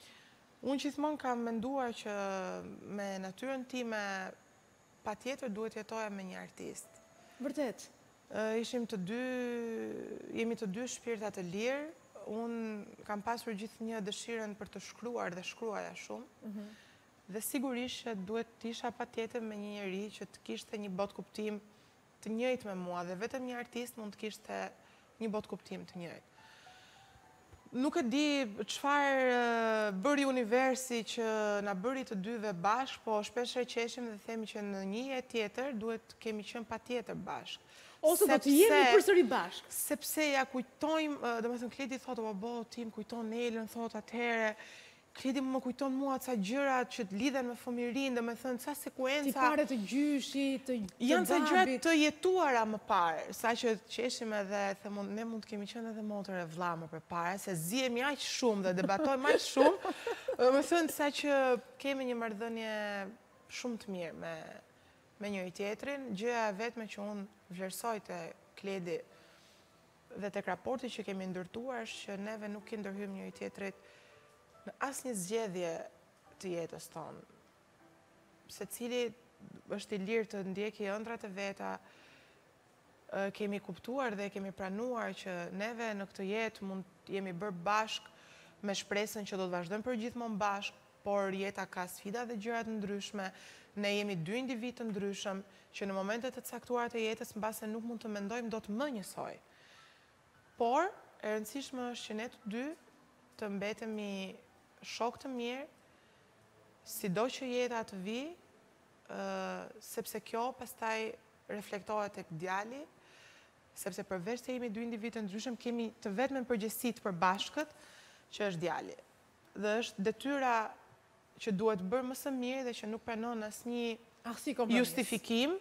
Unë gjithmonë kam menduar që me natyrën time patjetër duhet jetoja me një artist. Vërtet. Uh, ishim të dy, jemi të dy shpirta të lirë. Unë kam pasur gjithë një dëshirën për të shkruar dhe shkruaja shumë. Dhe sigurisht që duhet të isha patjetër me një njeri që të kishte një botë kuptim të njëjtë me mua dhe vetëm një artist mund të kishte një botë kuptim të njëjtë. Nuk e di çfarë bëri universi që na bëri të dyve bashk, po shpesh e qeshim dhe themi që në një jetë tjetër duhet kemi qenë patjetër bashk. Ose do të jemi përsëri bashk. Sepse ja kujtojmë, domethënë Kledi thotë, o bo, ti më kujton Nelën, thotë atëherë, Kledi më kujton mua ca gjëra që të lidhen me fëmijërinë, domethënë ca sekuenca. Tipare të gjyshit, të babit. Janë ca gjëra të jetuara më parë, sa që qeshim edhe them ne mund të kemi qenë edhe motër e vëlla më përpara, se zihemi aq shumë dhe debatojmë aq shumë, domethënë sa që kemi një marrëdhënie shumë të mirë me me njëri tjetrin. Gjëja e vetme që unë vlerësoj te Kledi dhe tek raporti që kemi ndërtuar është që neve nuk i ndërhyjmë njëri tjetrit në asnjë zgjedhje të jetës tonë. Secili është i lirë të ndjekë ëndrat e veta. Kemi kuptuar dhe kemi pranuar që neve në këtë jetë mund jemi bërë bashk me shpresën që do të vazhdojmë për gjithmonë bashk, por jeta ka sfida dhe gjëra të ndryshme. Ne jemi dy individ të ndryshëm që në momentet e caktuara të jetës mbase nuk mund të mendojmë dot më njësoj. Por e rëndësishme është që ne të dy të mbetemi shok të mirë, sido që jeta të vi, sepse kjo pastaj reflektohet tek djali, sepse përveç se jemi dy individ të ndryshëm, kemi të vetmen përgjegjësi të përbashkët, që është djali. Dhe është detyra që duhet bërë më së miri dhe që nuk pranon asnjë justifikim,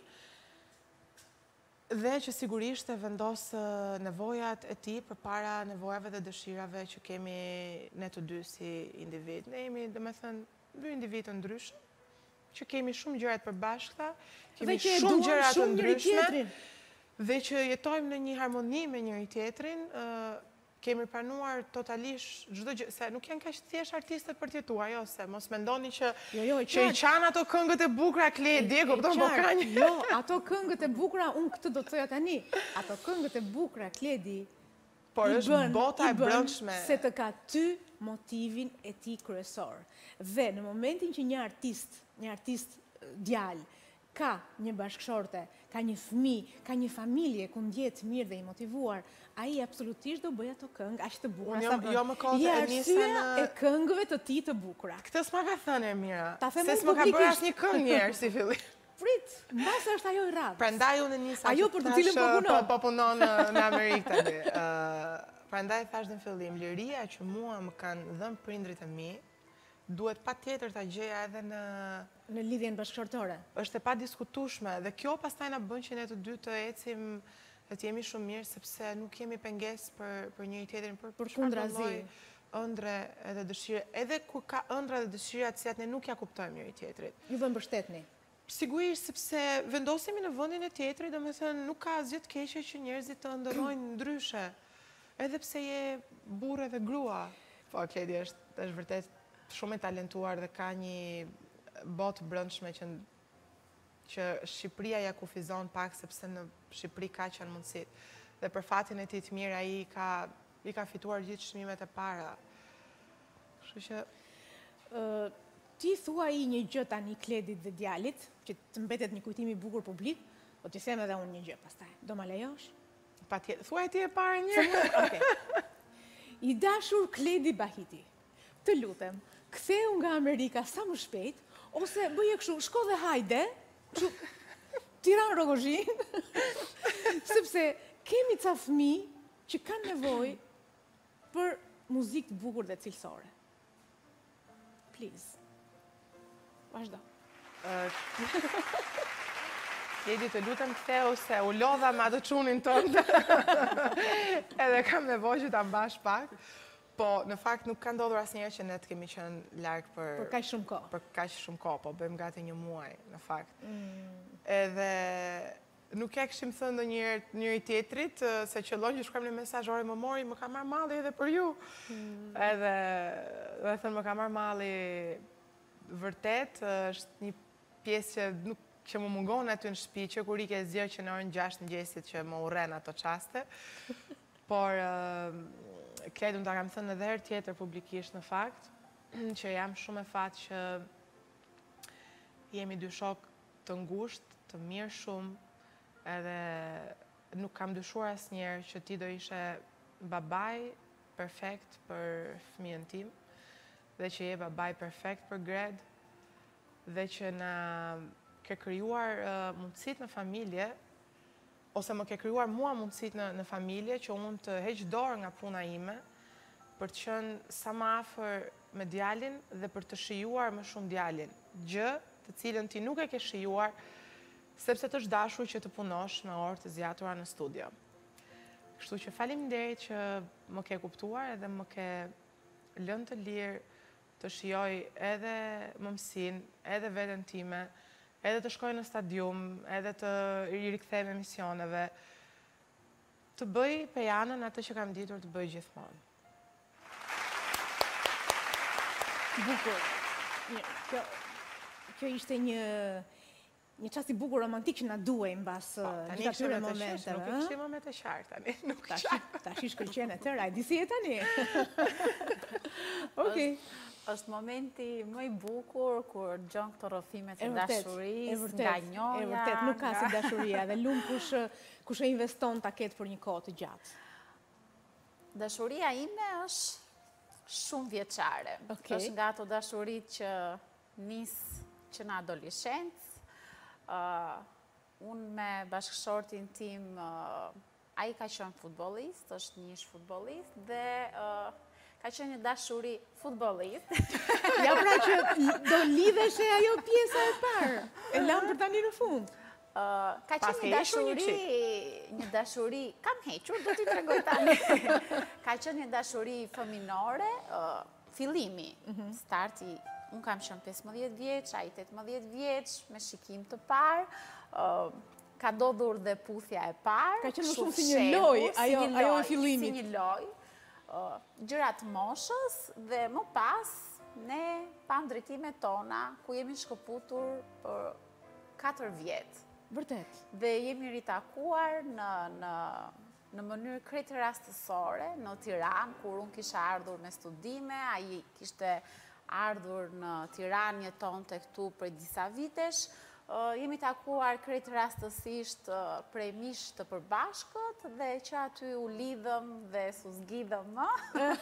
dhe që sigurisht e vendos nevojat e tij përpara nevojave dhe dëshirave që kemi ne të dy si individ. Ne jemi, domethënë, dy individ të ndryshëm, që kemi shumë gjëra të përbashkëta, kemi shumë gjëra të ndryshme, dhe që jetojmë në një harmoni me njëri tjetrin. Kemi pranuar totalisht çdo gjë, se nuk janë kaq thjesht artistët për të jetuar, jo, se mos mendoni që që i qanë ato këngët e bukura Kledi, e kupton, po ka një. Jo, ato këngët e bukura, unë këtë do të thoja tani. Ato këngët e bukura Kledi por është bota e brendshme se të ka ty motivin e tij kryesor. Dhe në momentin që një artist, një artist djalë ka një bashkëshorte, ka një fëmijë, ka një familje ku ndjet mirë dhe i motivuar, ai absolutisht do bëj ato këngë aq të bukura sa bën. Jo më kohë e nisa në e këngëve të tij të bukura. Këtë s'ma ka thënë Ermira. Se s'ma ka bërë asnjë këngë njerë si fillim. Prit, mbase është ajo e radhës. Prandaj unë nisa ajo për të cilën po punon. Po punon në Amerikë tani. Prandaj thash në fillim, liria që mua më kanë dhënë prindrit e mi, duhet patjetër ta gjeja edhe në në lidhjen bashkëshortore. Është e padiskutueshme dhe kjo pastaj na bën që ne të dy të ecim dhe të jemi shumë mirë, sepse nuk kemi pengesë për për njëri tjetrin, për përkundrazi, ëndre edhe dëshire, edhe kur ka ëndra dhe dëshira të cilat ne nuk ja kuptojmë njëri tjetrit. Ju vë mbështetni. Sigurisht, sepse vendosemi në vendin e tjetrit, domethënë nuk ka asgjë të keqe që njerëzit të ndërrojnë ndryshe, edhe pse je burrë dhe grua. Po, Kledi është është vërtet shumë i talentuar dhe ka një botë brendshme që që Shqipëria ja kufizon pak, sepse në Shqipëri ka që janë mundësit. Dhe për fatin e tij të mirë, ai ka i ka fituar gjithë çmimet e para. Kështu që ë ti thua i një gjë tani Kledit dhe djalit, që të mbetet një kujtim i bukur publik, po ti them edhe unë një gjë pastaj. Do ma lejosh? Patjetër. Thuaj ti e para një. Okej. I dashur Kledi Bahiti, të lutem, ktheu nga Amerika sa më shpejt, ose bëje kështu, shko dhe hajde, kështu Tiranë Rogozhin, sepse kemi ca fëmijë që kanë nevojë për muzikë të bukur dhe cilësore. Please. Vazhdo. Kledi, të lutem ktheu se u lodha me atë çunin tënd. Edhe kam nevojë që ta mbash pak. Po, në fakt nuk ka ndodhur asnjëherë që ne të kemi qenë larg për për kaq shumë kohë. Për kaq shumë kohë, po bëjmë gati një muaj, në fakt. Edhe nuk e kishim thënë ndonjëherë njëri tjetrit, se qëllon që shkruajmë një mesazh, ore më mori, më ka marrë malli edhe për ju. Edhe, do të thënë, më ka marrë malli vërtet, është një pjesë që nuk që më mungon aty në shtëpi, që kur i ke zgjerë që në orën gjashtë mëngjesit që më urren ato çaste. Por Kledi, unë ta kam thënë edhe herë tjetër publikisht në fakt, që jam shumë e fat që jemi dy shok të ngushtë, të mirë shumë, edhe nuk kam dyshuar asnjëherë që ti do ishe babai perfekt për fëmijën tim, dhe që je babaj perfekt për Gred, dhe që na ke krijuar uh, mundësit në familje, ose më ke krijuar mua mundësit në, në familje, që unë të heq dorë nga puna ime, për të qenë sa më afër me djalin dhe për të shijuar më shumë djalin. Gjë të cilën ti nuk e ke shijuar, sepse të është dashur që të punosh me orë të zgjatura në studio. Kështu që faleminderit që më ke kuptuar edhe më ke lënë të lirë të shijoj edhe mëmsin, edhe veten time, edhe të shkoj në stadium, edhe të i rikthem emisioneve, të bëj pejanën atë që kam ditur të bëj gjithmonë. Bukur. Një, kjo, kjo ishte një një çast i bukur romantik që na duhej mbas gjithë atyre momenteve. Nuk ishte moment e qartë tani, nuk tash qartë. tash i shkëlqen e tëra, e di si e tani. Okej. Është momenti më i bukur kur gjon këto rrëfimet e dashurisë, nga njoja. E vërtet, nuk ka si dashuria dhe lum kush kush e investon ta ketë për një kohë të gjatë. Dashuria ime është shumë vjeçare. Okay. Është nga ato dashurit që nis që në adoleshencë. Uh, unë me bashkëshortin tim, uh, a i ka qenë futbolist, është një ish futbolist, dhe uh, ka qenë një dashuri futbolist. Ja pra që do lidhesh e ajo pjesa e parë, e lam për tani në fund. Uh, ka qenë një dashuri, një dashuri, kam hequr, do t'i tregoj tani. Ka qenë një dashuri fëminore, uh, fillimi, mm-hmm. starti. Unë kam qenë pesëmbëdhjetë vjeç, ai tetëmbëdhjetë vjeç, me shikim të parë, uh, ka ndodhur dhe puthja e parë. Ka qenë shumë si një lojë, ajo, si ajo e fillimit. Si një lojë, uh, gjërat moshës, dhe më pas, ne pam drejtimet tona, ku jemi shkëputur për katër vjetë. Vërtet. Dhe jemi ritakuar në, në, në mënyrë krejt rastësore, në Tiranë, kur unë kisha ardhur me studime, ai kishte ardhur në Tiranë, jeton të këtu për disa vitesh. Uh, jemi takuar krejt rastësisht uh, prej mish të përbashkët dhe që aty u lidhëm dhe su zgjidhëm më.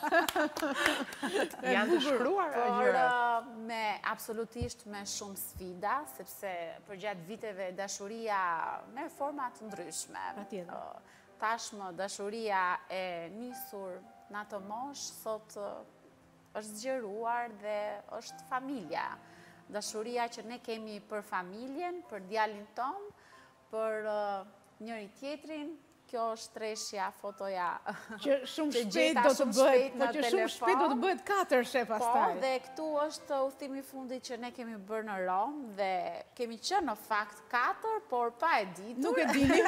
Janë të shkruar Por gjërat. uh, me absolutisht me shumë sfida, sepse për gjatë viteve dashuria me forma të ndryshme. Patjetër. Uh, tashmë dashuria e nisur në atë moshë, sot uh, është zgjeruar dhe është familja. Dashuria që ne kemi për familjen, për djalin ton, për uh, njëri tjetrin, kjo është treshja, fotoja. Që shumë që shpejt gjeta do të shumë bëhet, shpejt po në që shumë shpejt do të telefon. bëhet katër shef Po, pastaj. dhe këtu është udhëtimi i fundit që ne kemi bërë në Rom dhe kemi qenë në fakt katër, por pa e ditur. Nuk e dini.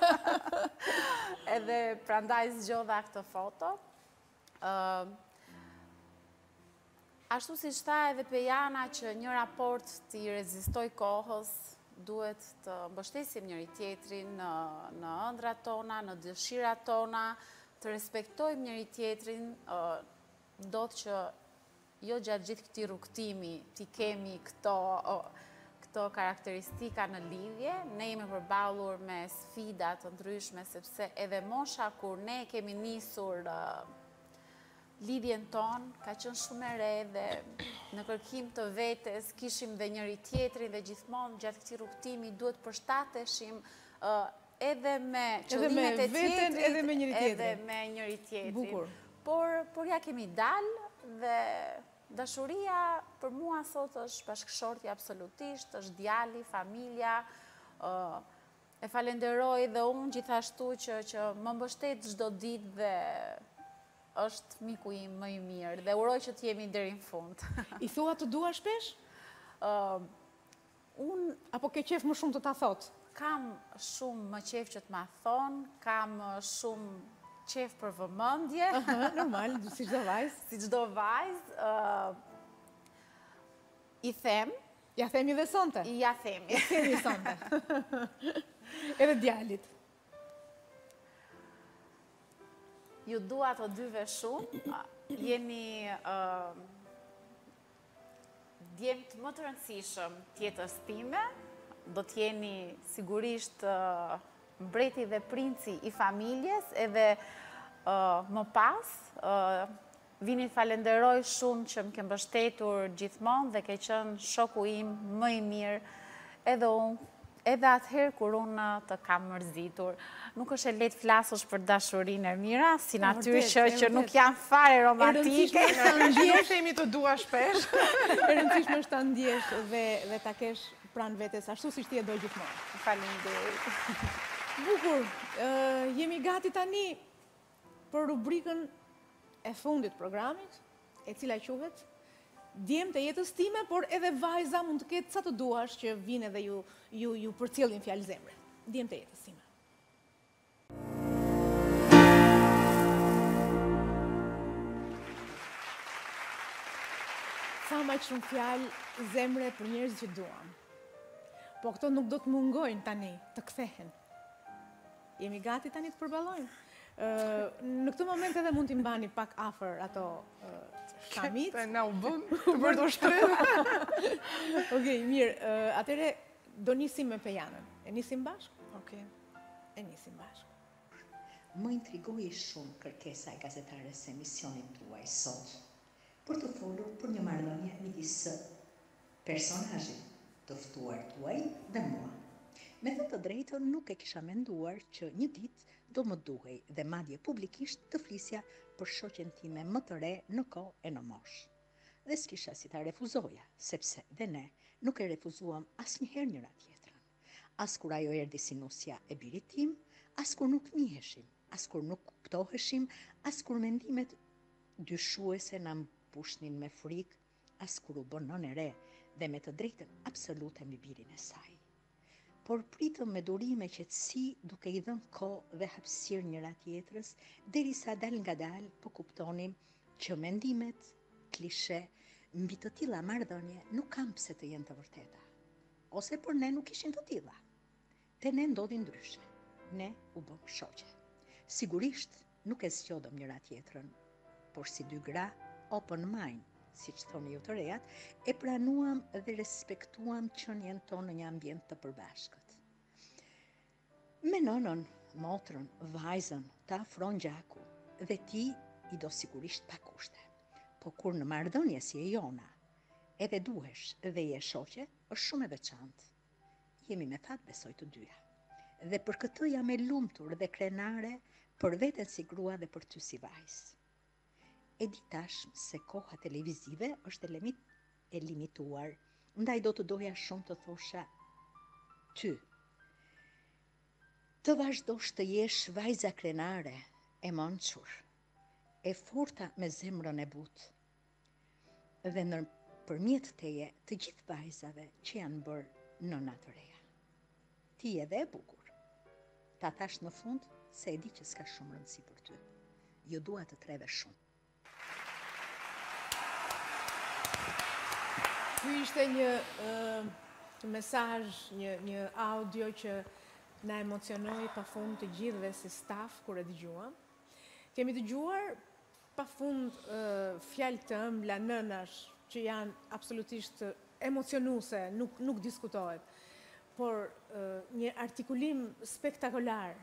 Edhe prandaj zgjodha këtë foto. Uh, Ashtu si shta edhe Pejana që një raport t'i rezistoj kohës, duhet të mbështesim njëri tjetrin në, në ëndrat tona, në dëshirat tona, të respektojmë njëri tjetrin, uh, do të që jo gjatë gjithë këti rrugtimi t'i kemi këto, uh, këto karakteristika në lidhje. Ne jemi përballur me sfida të ndryshme, sepse edhe mosha kur ne kemi nisur uh, lidhjen ton, ka qenë shumë e re dhe në kërkim të vetes kishim dhe njëri tjetrin dhe gjithmonë gjatë këtij rrugtimi duhet përshtateshim uh, edhe me qëllimet e veten, tjetrit, edhe me njëri tjetrin. Edhe me njëri tjetrin. Bukur. Por, por ja kemi dalë dhe dashuria për mua sot është bashkëshorti absolutisht, është djali, familja, uh, e falenderoj dhe unë gjithashtu që, që më mbështet çdo ditë dhe është miku im më i mirë dhe uroj që të jemi deri në fund. I thua të dua shpesh? Uh, unë Apo ke qef më shumë të ta thot? kam shumë më qef që të ma thonë, kam shumë qef për vëmendje, Aha, normal, si çdo vajzë. si çdo vajzë. Uh, I them, Ja themi dhe sonte. i ja themi. Themi sonte. Edhe djalit. Ju dua të dyve shumë, jeni uh, djemt më të rëndësishëm tjetës time, do t'jeni sigurisht uh, mbreti dhe princi i familjes, edhe Më pas, vini të falenderoj shumë që më ke mbështetur gjithmonë dhe ke qenë shoku im më i mirë edhe unë, edhe atëherë kur unë të kam mërzitur. Nuk është e lehtë flasësh për dashurinë e mira, si natyrë që, që nuk janë fare romantike. Nuk themi të dua shpesh. E rëndësishme është ta ndjesh dhe, dhe ta kesh pranë vetes ashtu siç ti e do gjithmonë. Faleminderit. Bukur, uh, jemi gati tani për rubrikën e fundit programit, e cila quhet Djemt e jetës time, por edhe vajza mund të ketë sa të duash që vinë edhe ju, ju, ju përcjellin fjalë zemre. Djemt e jetës time. Sa më shumë fjalë zemre për njerëz që duam. Po këto nuk do të mungojnë tani të kthehen. Jemi gati tani të përballojmë. Uh, në këtë moment edhe mund t'i mbani pak afër ato uh, shamit. Këtë na u bëm të bërë të shtrymë. Okej, mirë. Uh, Atëre do nisim me Pejanën. E nisim bashkë? Okej. E nisim bashkë. Më intrigoi shumë kërkesa e gazetares së emisionit tuaj sot, për të folur për një marrëdhënie midis personazhit të ftuar tuaj dhe mua. Me thënë të drejtën, nuk e kisha menduar që një ditë do më duhej dhe madje publikisht të flisja për shoqen time më të re në kohë e në moshë. Dhe s'kisha si ta refuzoja, sepse dhe ne nuk e refuzuam asnjëherë njëra tjetrën. As kur ajo erdhi si nusja e birit tim, as kur nuk njiheshim, as kur nuk kuptoheshim, as kur mendimet dyshuese na mbushnin me frikë, as kur u bën nënë e re dhe me të drejtën absolute mbi birin e saj. Por pritëm me durime qetësi duke i dhënë kohë dhe hapësirë njëra tjetrës, derisa dal nga dal po kuptonim që mendimet, klishe, mbi të tilla marrëdhënie nuk kanë pse të jenë të vërteta. Ose për ne nuk ishin të tilla. Te ne ndodhi ndryshe. Ne u bëm shoqe. Sigurisht nuk e zgjodëm njëra tjetrën, por si dy gra open mind, siç thoni ju të rejat, e pranuam dhe respektuam qënjen tonë në një ambient të përbashkët. Me nënën, motrën, vajzën, të afron gjaku, dhe ti i do sigurisht pa kushte. Po kur në marrëdhënie si e jona, edhe duhesh dhe je shoqe, është shumë e veçantë. Jemi me fat besoj të dyja. Dhe për këtë jam e lumtur dhe krenare për veten si grua dhe për ty si vajzë. E di tashmë se koha televizive është e, limit, e limituar, ndaj do të doja shumë të thosha ty. Të vazhdosh të jesh vajza krenare, e mençur, e forta me zemrën e butë, dhe në përmjet teje të gjithë vajzave që janë bërë nëna të reja. Ti edhe e bukur. Ta thash në fund se e di që s'ka shumë rëndësi për ty. Ju dua të treve shumë. Ky ishte një uh, mesazh, një, një audio që na emocionoi pafund të gjithëve si staf kur e dëgjuam. Kemi dëgjuar pafund uh, fjalë të ëmbla nënash që janë absolutisht emocionuese, nuk nuk diskutohet, por uh, një artikulim spektakolar.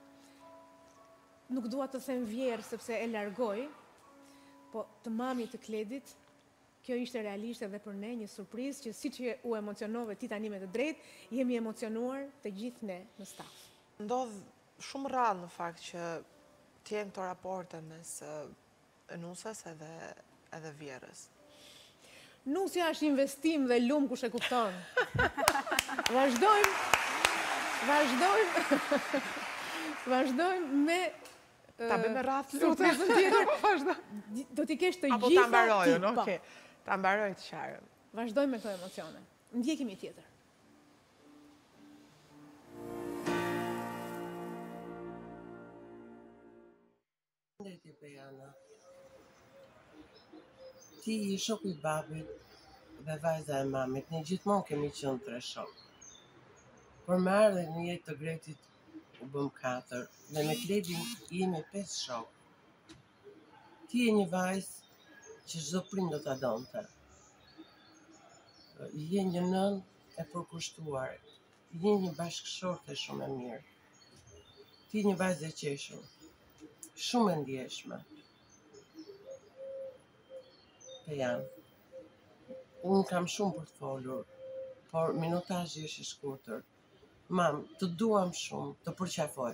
Nuk dua të them vjerë sepse e largoj, po të mamit të Kledit. Kjo ishte realisht edhe për ne një surprizë që siç u emocionove ti tani me të drejtë, jemi emocionuar të gjithë ne në staf. Ndodh shumë rrallë në fakt që t'jen këto raporte mes nusës edhe, edhe vjerës. Nusja është investim dhe lum kush e kupton. Vazhdojmë, vazhdojmë, vazhdojmë me Ta bëjmë rrath surprizën tjetër. Do t'i kesh të gjitha ti. Apo ta mbarojën, okej. Ta mbaroj të qarën. Vazhdojmë me këto emocione. Ndjekim një tjetër. Ndetje Pejana. Ti i shoku i babit dhe vajza e mamit, ne gjithmonë kemi qenë tre shok. Por me ardhen në jetë të Gretit u bëm katër dhe me Kledin jemi pesë shok. Ti je një vajzë që çdo prind do ta donte. Je një nën e përkushtuar, je një bashkëshorte shumë e mirë. Ti një vajzë e qeshur. shumë e ndjeshme. Pejan. Unë kam shumë për të folur, por minutazhi është i shkurtër. Mam, të duam shumë, të përqafoj.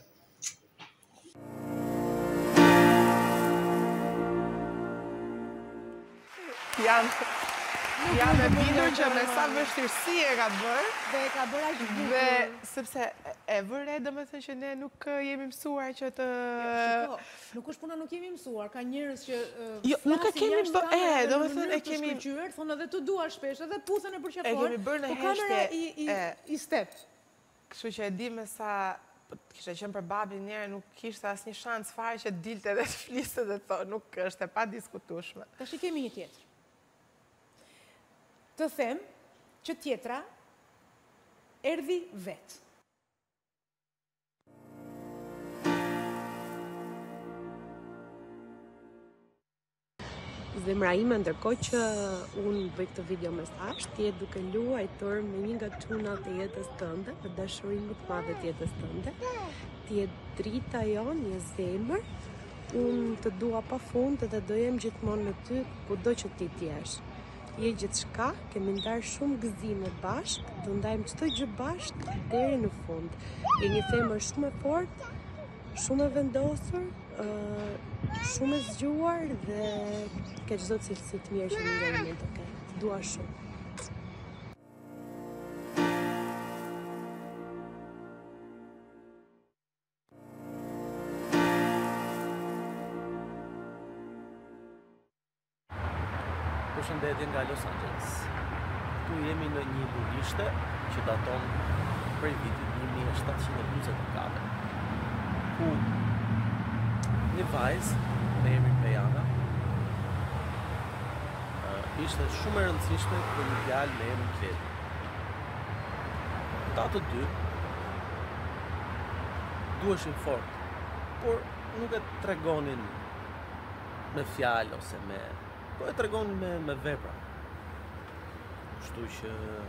Jam Jam e bindur që me sa vështirësi e ka bërë. Dhe e ka bërë aq bukur. Dhe sepse e vëre domethënë që ne nuk jemi mësuar që të Shiko, nuk është puna nuk jemi mësuar, ka njerëz që Jo, nuk e kemi bë- e, domethënë e kemi shkëlqyer, thonë edhe të dua shpesh, edhe puthen e përqafon. E kemi bërë në po kamera heshtje, i i e. i step. Kështu që e di me sa po, kishte qenë për babin njerë, nuk kishte asnjë shans fare që dilte dhe të fliste dhe thonë, nuk është e pa diskutueshme. Tash i kemi një tjetër. Të them që tjetra erdhi vetë. Zemra ime, ndërkohë që unë bëj këtë video mesazh, ti je duke luajtur me një nga çunat e jetës tënde, me dashurinë më të madhe të jetës tënde. Ti je drita jonë, je zemër. Unë të dua pafund dhe do jem gjithmonë me ty kudo që ti të jesh. Je gjithçka, kemi ndarë shumë gëzime bashkë, do ndajmë çdo gjë bashkë deri në fund. Je një femër shumë e fortë, shumë e vendosur, uh, shumë e zgjuar dhe ke çdo cilësi të mirë që një moment të ke. Të dua shumë. Përshëndetje nga Los Angeles. Këtu jemi në një lulishte që daton prej vitit një mijë e shtatëqind e njëzet e katër, ku një vajzë me emrin Pejana uh, ishte shumë e rëndësishme për një djalë me emrin Kledi. Ata të dy duheshin fort, por nuk e tregonin me fjalë ose me po e tregonin me, me vepra. Kështu që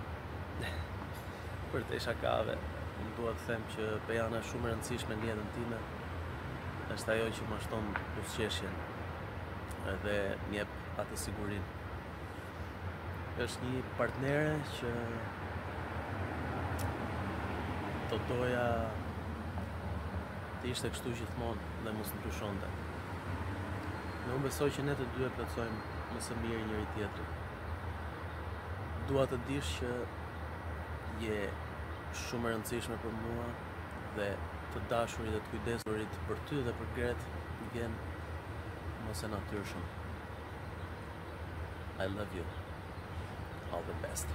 për te shakave, më duhet të them që Pejana është shumë e rëndësishme në jetën time. Është ajo që më shton buzëqeshjen edhe më jep atë sigurinë. Është një partnere që do doja të ishte kështu gjithmonë dhe mos ndryshonte. Ne unë besoj që ne të dy e plotësojmë më së miri njëri tjetrin. Dua të dish që je shumë e rëndësishme për mua dhe të dashurit dhe të kujdesurit për ty dhe për Gret vjen mos e natyrshëm. I love you. All the best.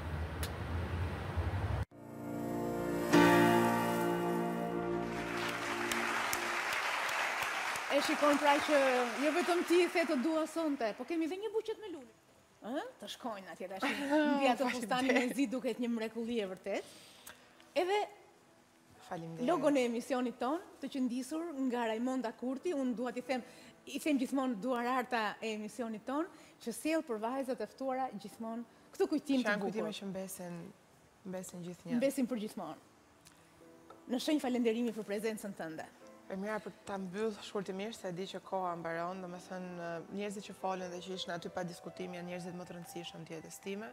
E shikon pra që jo vetëm ti i the të dua sonte, po kemi dhe një buqet me lule. Ë? Të shkojnë atje tash. Mbi atë fustanin e zi duket një mrekulli e vërtet. Edhe Faleminderit. logon e emisionit ton, të qëndisur nga Raimonda Kurti, unë dua t'i them, i them gjithmonë duar arta e emisionit ton, që sjell për vajzat e ftuara gjithmonë këtë kujtim të Janë kujtime bukur. që mbesin, mbesin gjithnjë. Mbesim për gjithmonë. Në shenjë falenderimi për prezencën tënde. E mira për ta mbyll shkurtimisht se e di që koha mbaron, domethënë njerëzit që folën dhe që ishin aty pa diskutim janë njerëzit më të rëndësishëm të jetës time.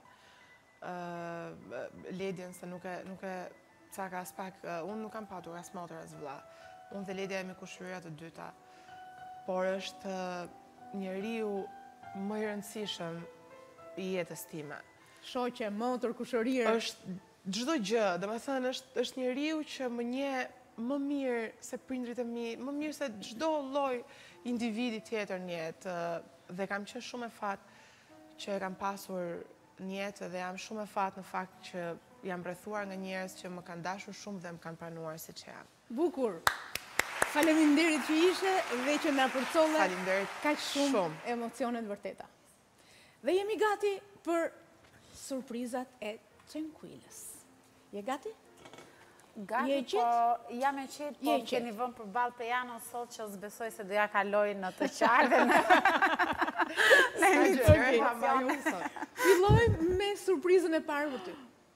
Ë Ledjen se nuk e nuk e caka as pak, uh, unë nuk kam patur as motër as vlla. Unë dhe Ledja jemi kushëria të dyta. Por është uh, njeriu më i rëndësishëm i jetës time. Shoqe, motër, kushërirë. Është çdo gjë, domethënë është është njeriu që më njeh më mirë se prindrit e mi, më mirë se çdo lloj individi tjetër në jetë. Dhe kam qenë shumë e fat që e kam pasur në jetë dhe jam shumë e fat në fakt që jam rrethuar nga njerëz që më kanë dashur shumë dhe më kanë pranuar siç jam. Bukur. Faleminderit që ishe dhe që na përcolle Faleminderit kaq shumë, shumë. emocione të vërteta. Dhe jemi gati për surprizat e Tranquilës. Je gati? Gati, Je qetë? po jam e qetë, po Je më keni qetë. vënë për balë Pejano sot që s'besoj se do ja kaloj në të qartën. Në emisione. Fillojmë me surprizën e parë për ty.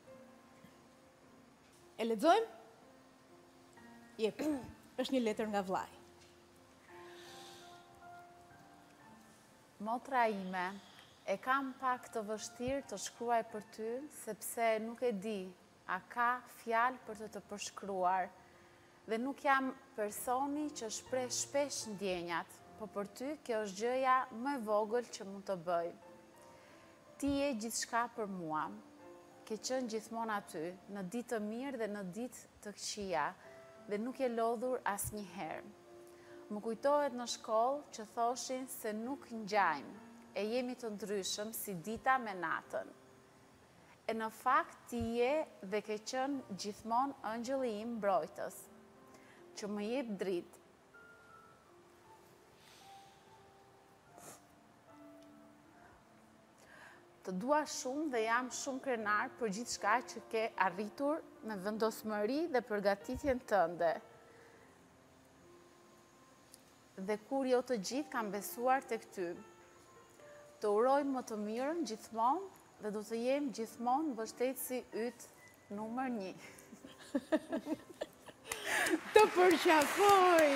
E lexojmë? Jep. Është një letër nga vllai. motra ime, e kam pak të vështirë të shkruaj për ty, sepse nuk e di, a ka fjalë për të të përshkruar. Dhe nuk jam personi që shpreh shpesh ndjenjat, po për ty kjo është gjëja më e vogël që mund të bëj. Ti je gjithçka për mua. Ke qenë gjithmonë aty, në ditë të mirë dhe në ditë të këqija, dhe nuk je lodhur asnjëherë. Më kujtohet në shkollë që thoshin se nuk ngjajmë, e jemi të ndryshëm si dita me natën. E në fakt ti je dhe ke qenë gjithmonë ëngjëlli im mbrojtës, që më jep dritë. Të dua shumë dhe jam shumë krenar për gjithçka që ke arritur me vendosmëri dhe përgatitjen tënde. Dhe kur jo të gjithë kam besuar tek ty. Të uroj më të mirën gjithmonë dhe do të jem gjithmonë mbështetësi yt numër një. Të përqafoj!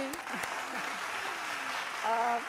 Uh,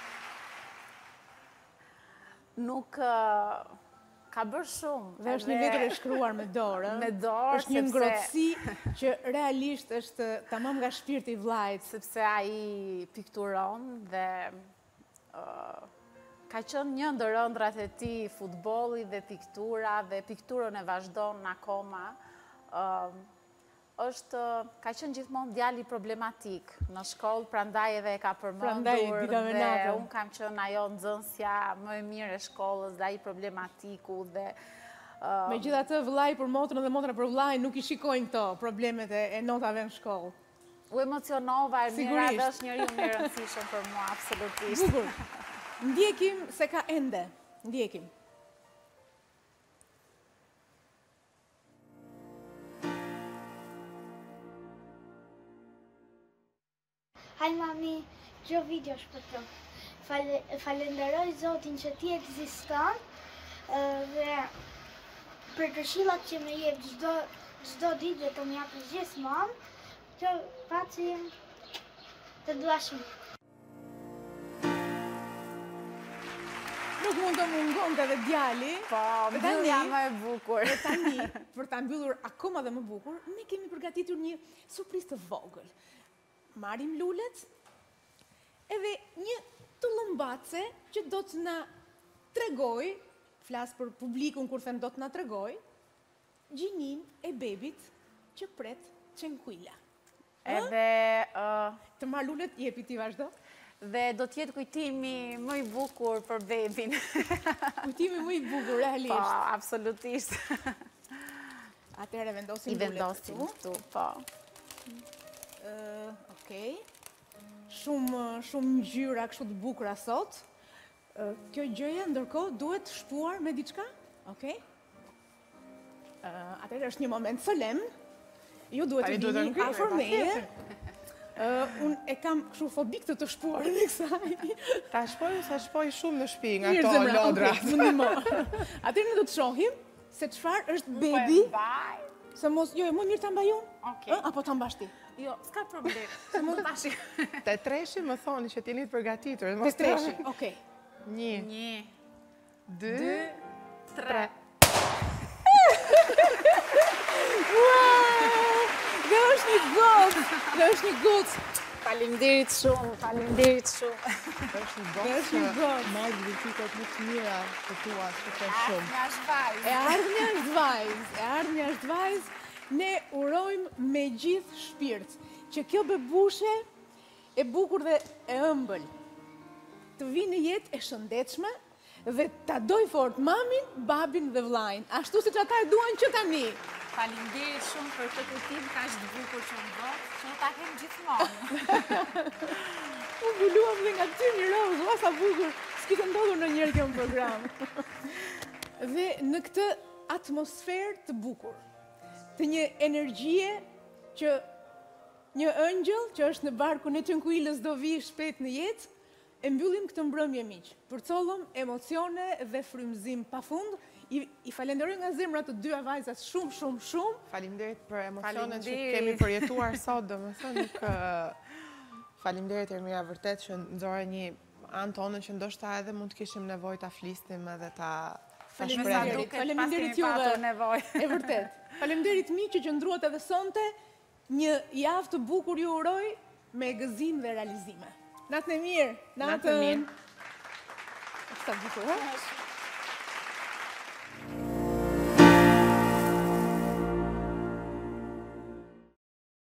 nuk uh, ka bërë shumë. Dhe është një letër e shkruar me dorë. Me dorë, është një ngrohtësi që realisht është tamam nga shpirti i vllajt. Sepse ai pikturon dhe uh, ka qenë një ndër ëndrat e tij futbolli dhe piktura dhe pikturën e vazhdon akoma. Uh, është, ka qenë gjithmonë djali problematik në shkollë, prandaj edhe e ka përmendur dhe unë kam qenë ajo nxënësja më e mirë e shkollës dhe ai problematiku dhe uh, megjithatë vllai për motrën dhe motra për vllain nuk i shikojnë këto problemet e, e notave në shkollë. U emocionova, Ermira dhe është njeriu më i rëndësishëm për mua, absolutisht. Bukur. Ndjekim se ka ende. Ndjekim. Haj mami, gjë video është për të. Fale, falenderoj Zotin që ti ekziston dhe për këshillat që më jep çdo çdo ditë dhe të më jap gjithmonë. Që paci të dua shumë. Nuk mund të mungon të dhe djali. Po, mbyllja më e bukur. E tani, për ta mbyllur akoma dhe më bukur, ne kemi përgatitur një surprizë të vogël. Marim lulet, edhe një tullumbace që do të na tregoj, flas për publikun kur them do të na tregoj, gjinin e bebit që pret Çenkuila. Edhe uh, të marr lulet, jepi ti vazhdo. Dhe do të jetë kujtimi më i bukur për bebin. Kujtimi më i bukur, realisht. Po, absolutisht. Atëherë vendosim lulet. I vendosim këtu, po. Uh, Okej. Shumë shumë ngjyra kështu të bukura sot. Uh, kjo gjëja ndërkohë duhet shpuar me diçka? Okej. Uh, Atëherë është një moment solemn. Ju duhet të vini afër meje. Uh, unë e kam kështu fobik të të shpuar në kësaj. Ta shpoj, sa shpoj shumë në shtëpi nga to lodra. Atëherë ne do të shohim se çfarë është bebi. Se mos, jo, e më mirë ta mbaj unë? Okej. Apo ta mbash ti? Jo, s'ka problem. Se mund tash. Te treshi më thoni që t'jeni të përgatitur. Te treshi, okej. Një. Një. Dy. Tre. Dhe është një gotë, dhe është një gotë. Faleminderit shumë, faleminderit shumë. Është një gotë që marrë dhëtikat më të mira të tua, që të shumë. Ardhmja është vajzë. E ardhmja është vajzë, e ardhmja është vajzë. Ne urojmë me gjithë shpirt që kjo bebushe e bukur dhe e ëmbël të vinë në jetë e shëndetshme dhe ta doj fort mamin, babin dhe vllajin, ashtu siç ata e duan që tani. Faleminderit shumë për këtë kujtim kaq të bukur që më bë, që ta kem gjithmonë. U mbuluam dhe nga ty një rozë, ua sa bukur, s'kishte ndodhur ndonjëherë kjo në program. Dhe në këtë atmosferë të bukur, të një energjie që një ëngjël që është në barkun e Çenkuilës do vi shpejt në jetë, e mbyllim këtë mbrëmje miq. Përcollëm emocione dhe frymëzim pafund. I, i falenderoj nga zemra të dyja vajzat shumë, shumë, shumë. Faleminderit për emocionet që kemi përjetuar sot, domethënë nuk... Faleminderit Ermira, vërtet që nxore një anë tonë që ndoshta edhe mund të kishim nevojë ta flisnim edhe ta Faleminderit, faleminderit juve. E vërtet. Faleminderit miq që qëndruat edhe sonte. Një javë të bukur ju uroj me gëzim dhe realizime. Natën e mirë. Natën e mirë. Sa bukur, ha?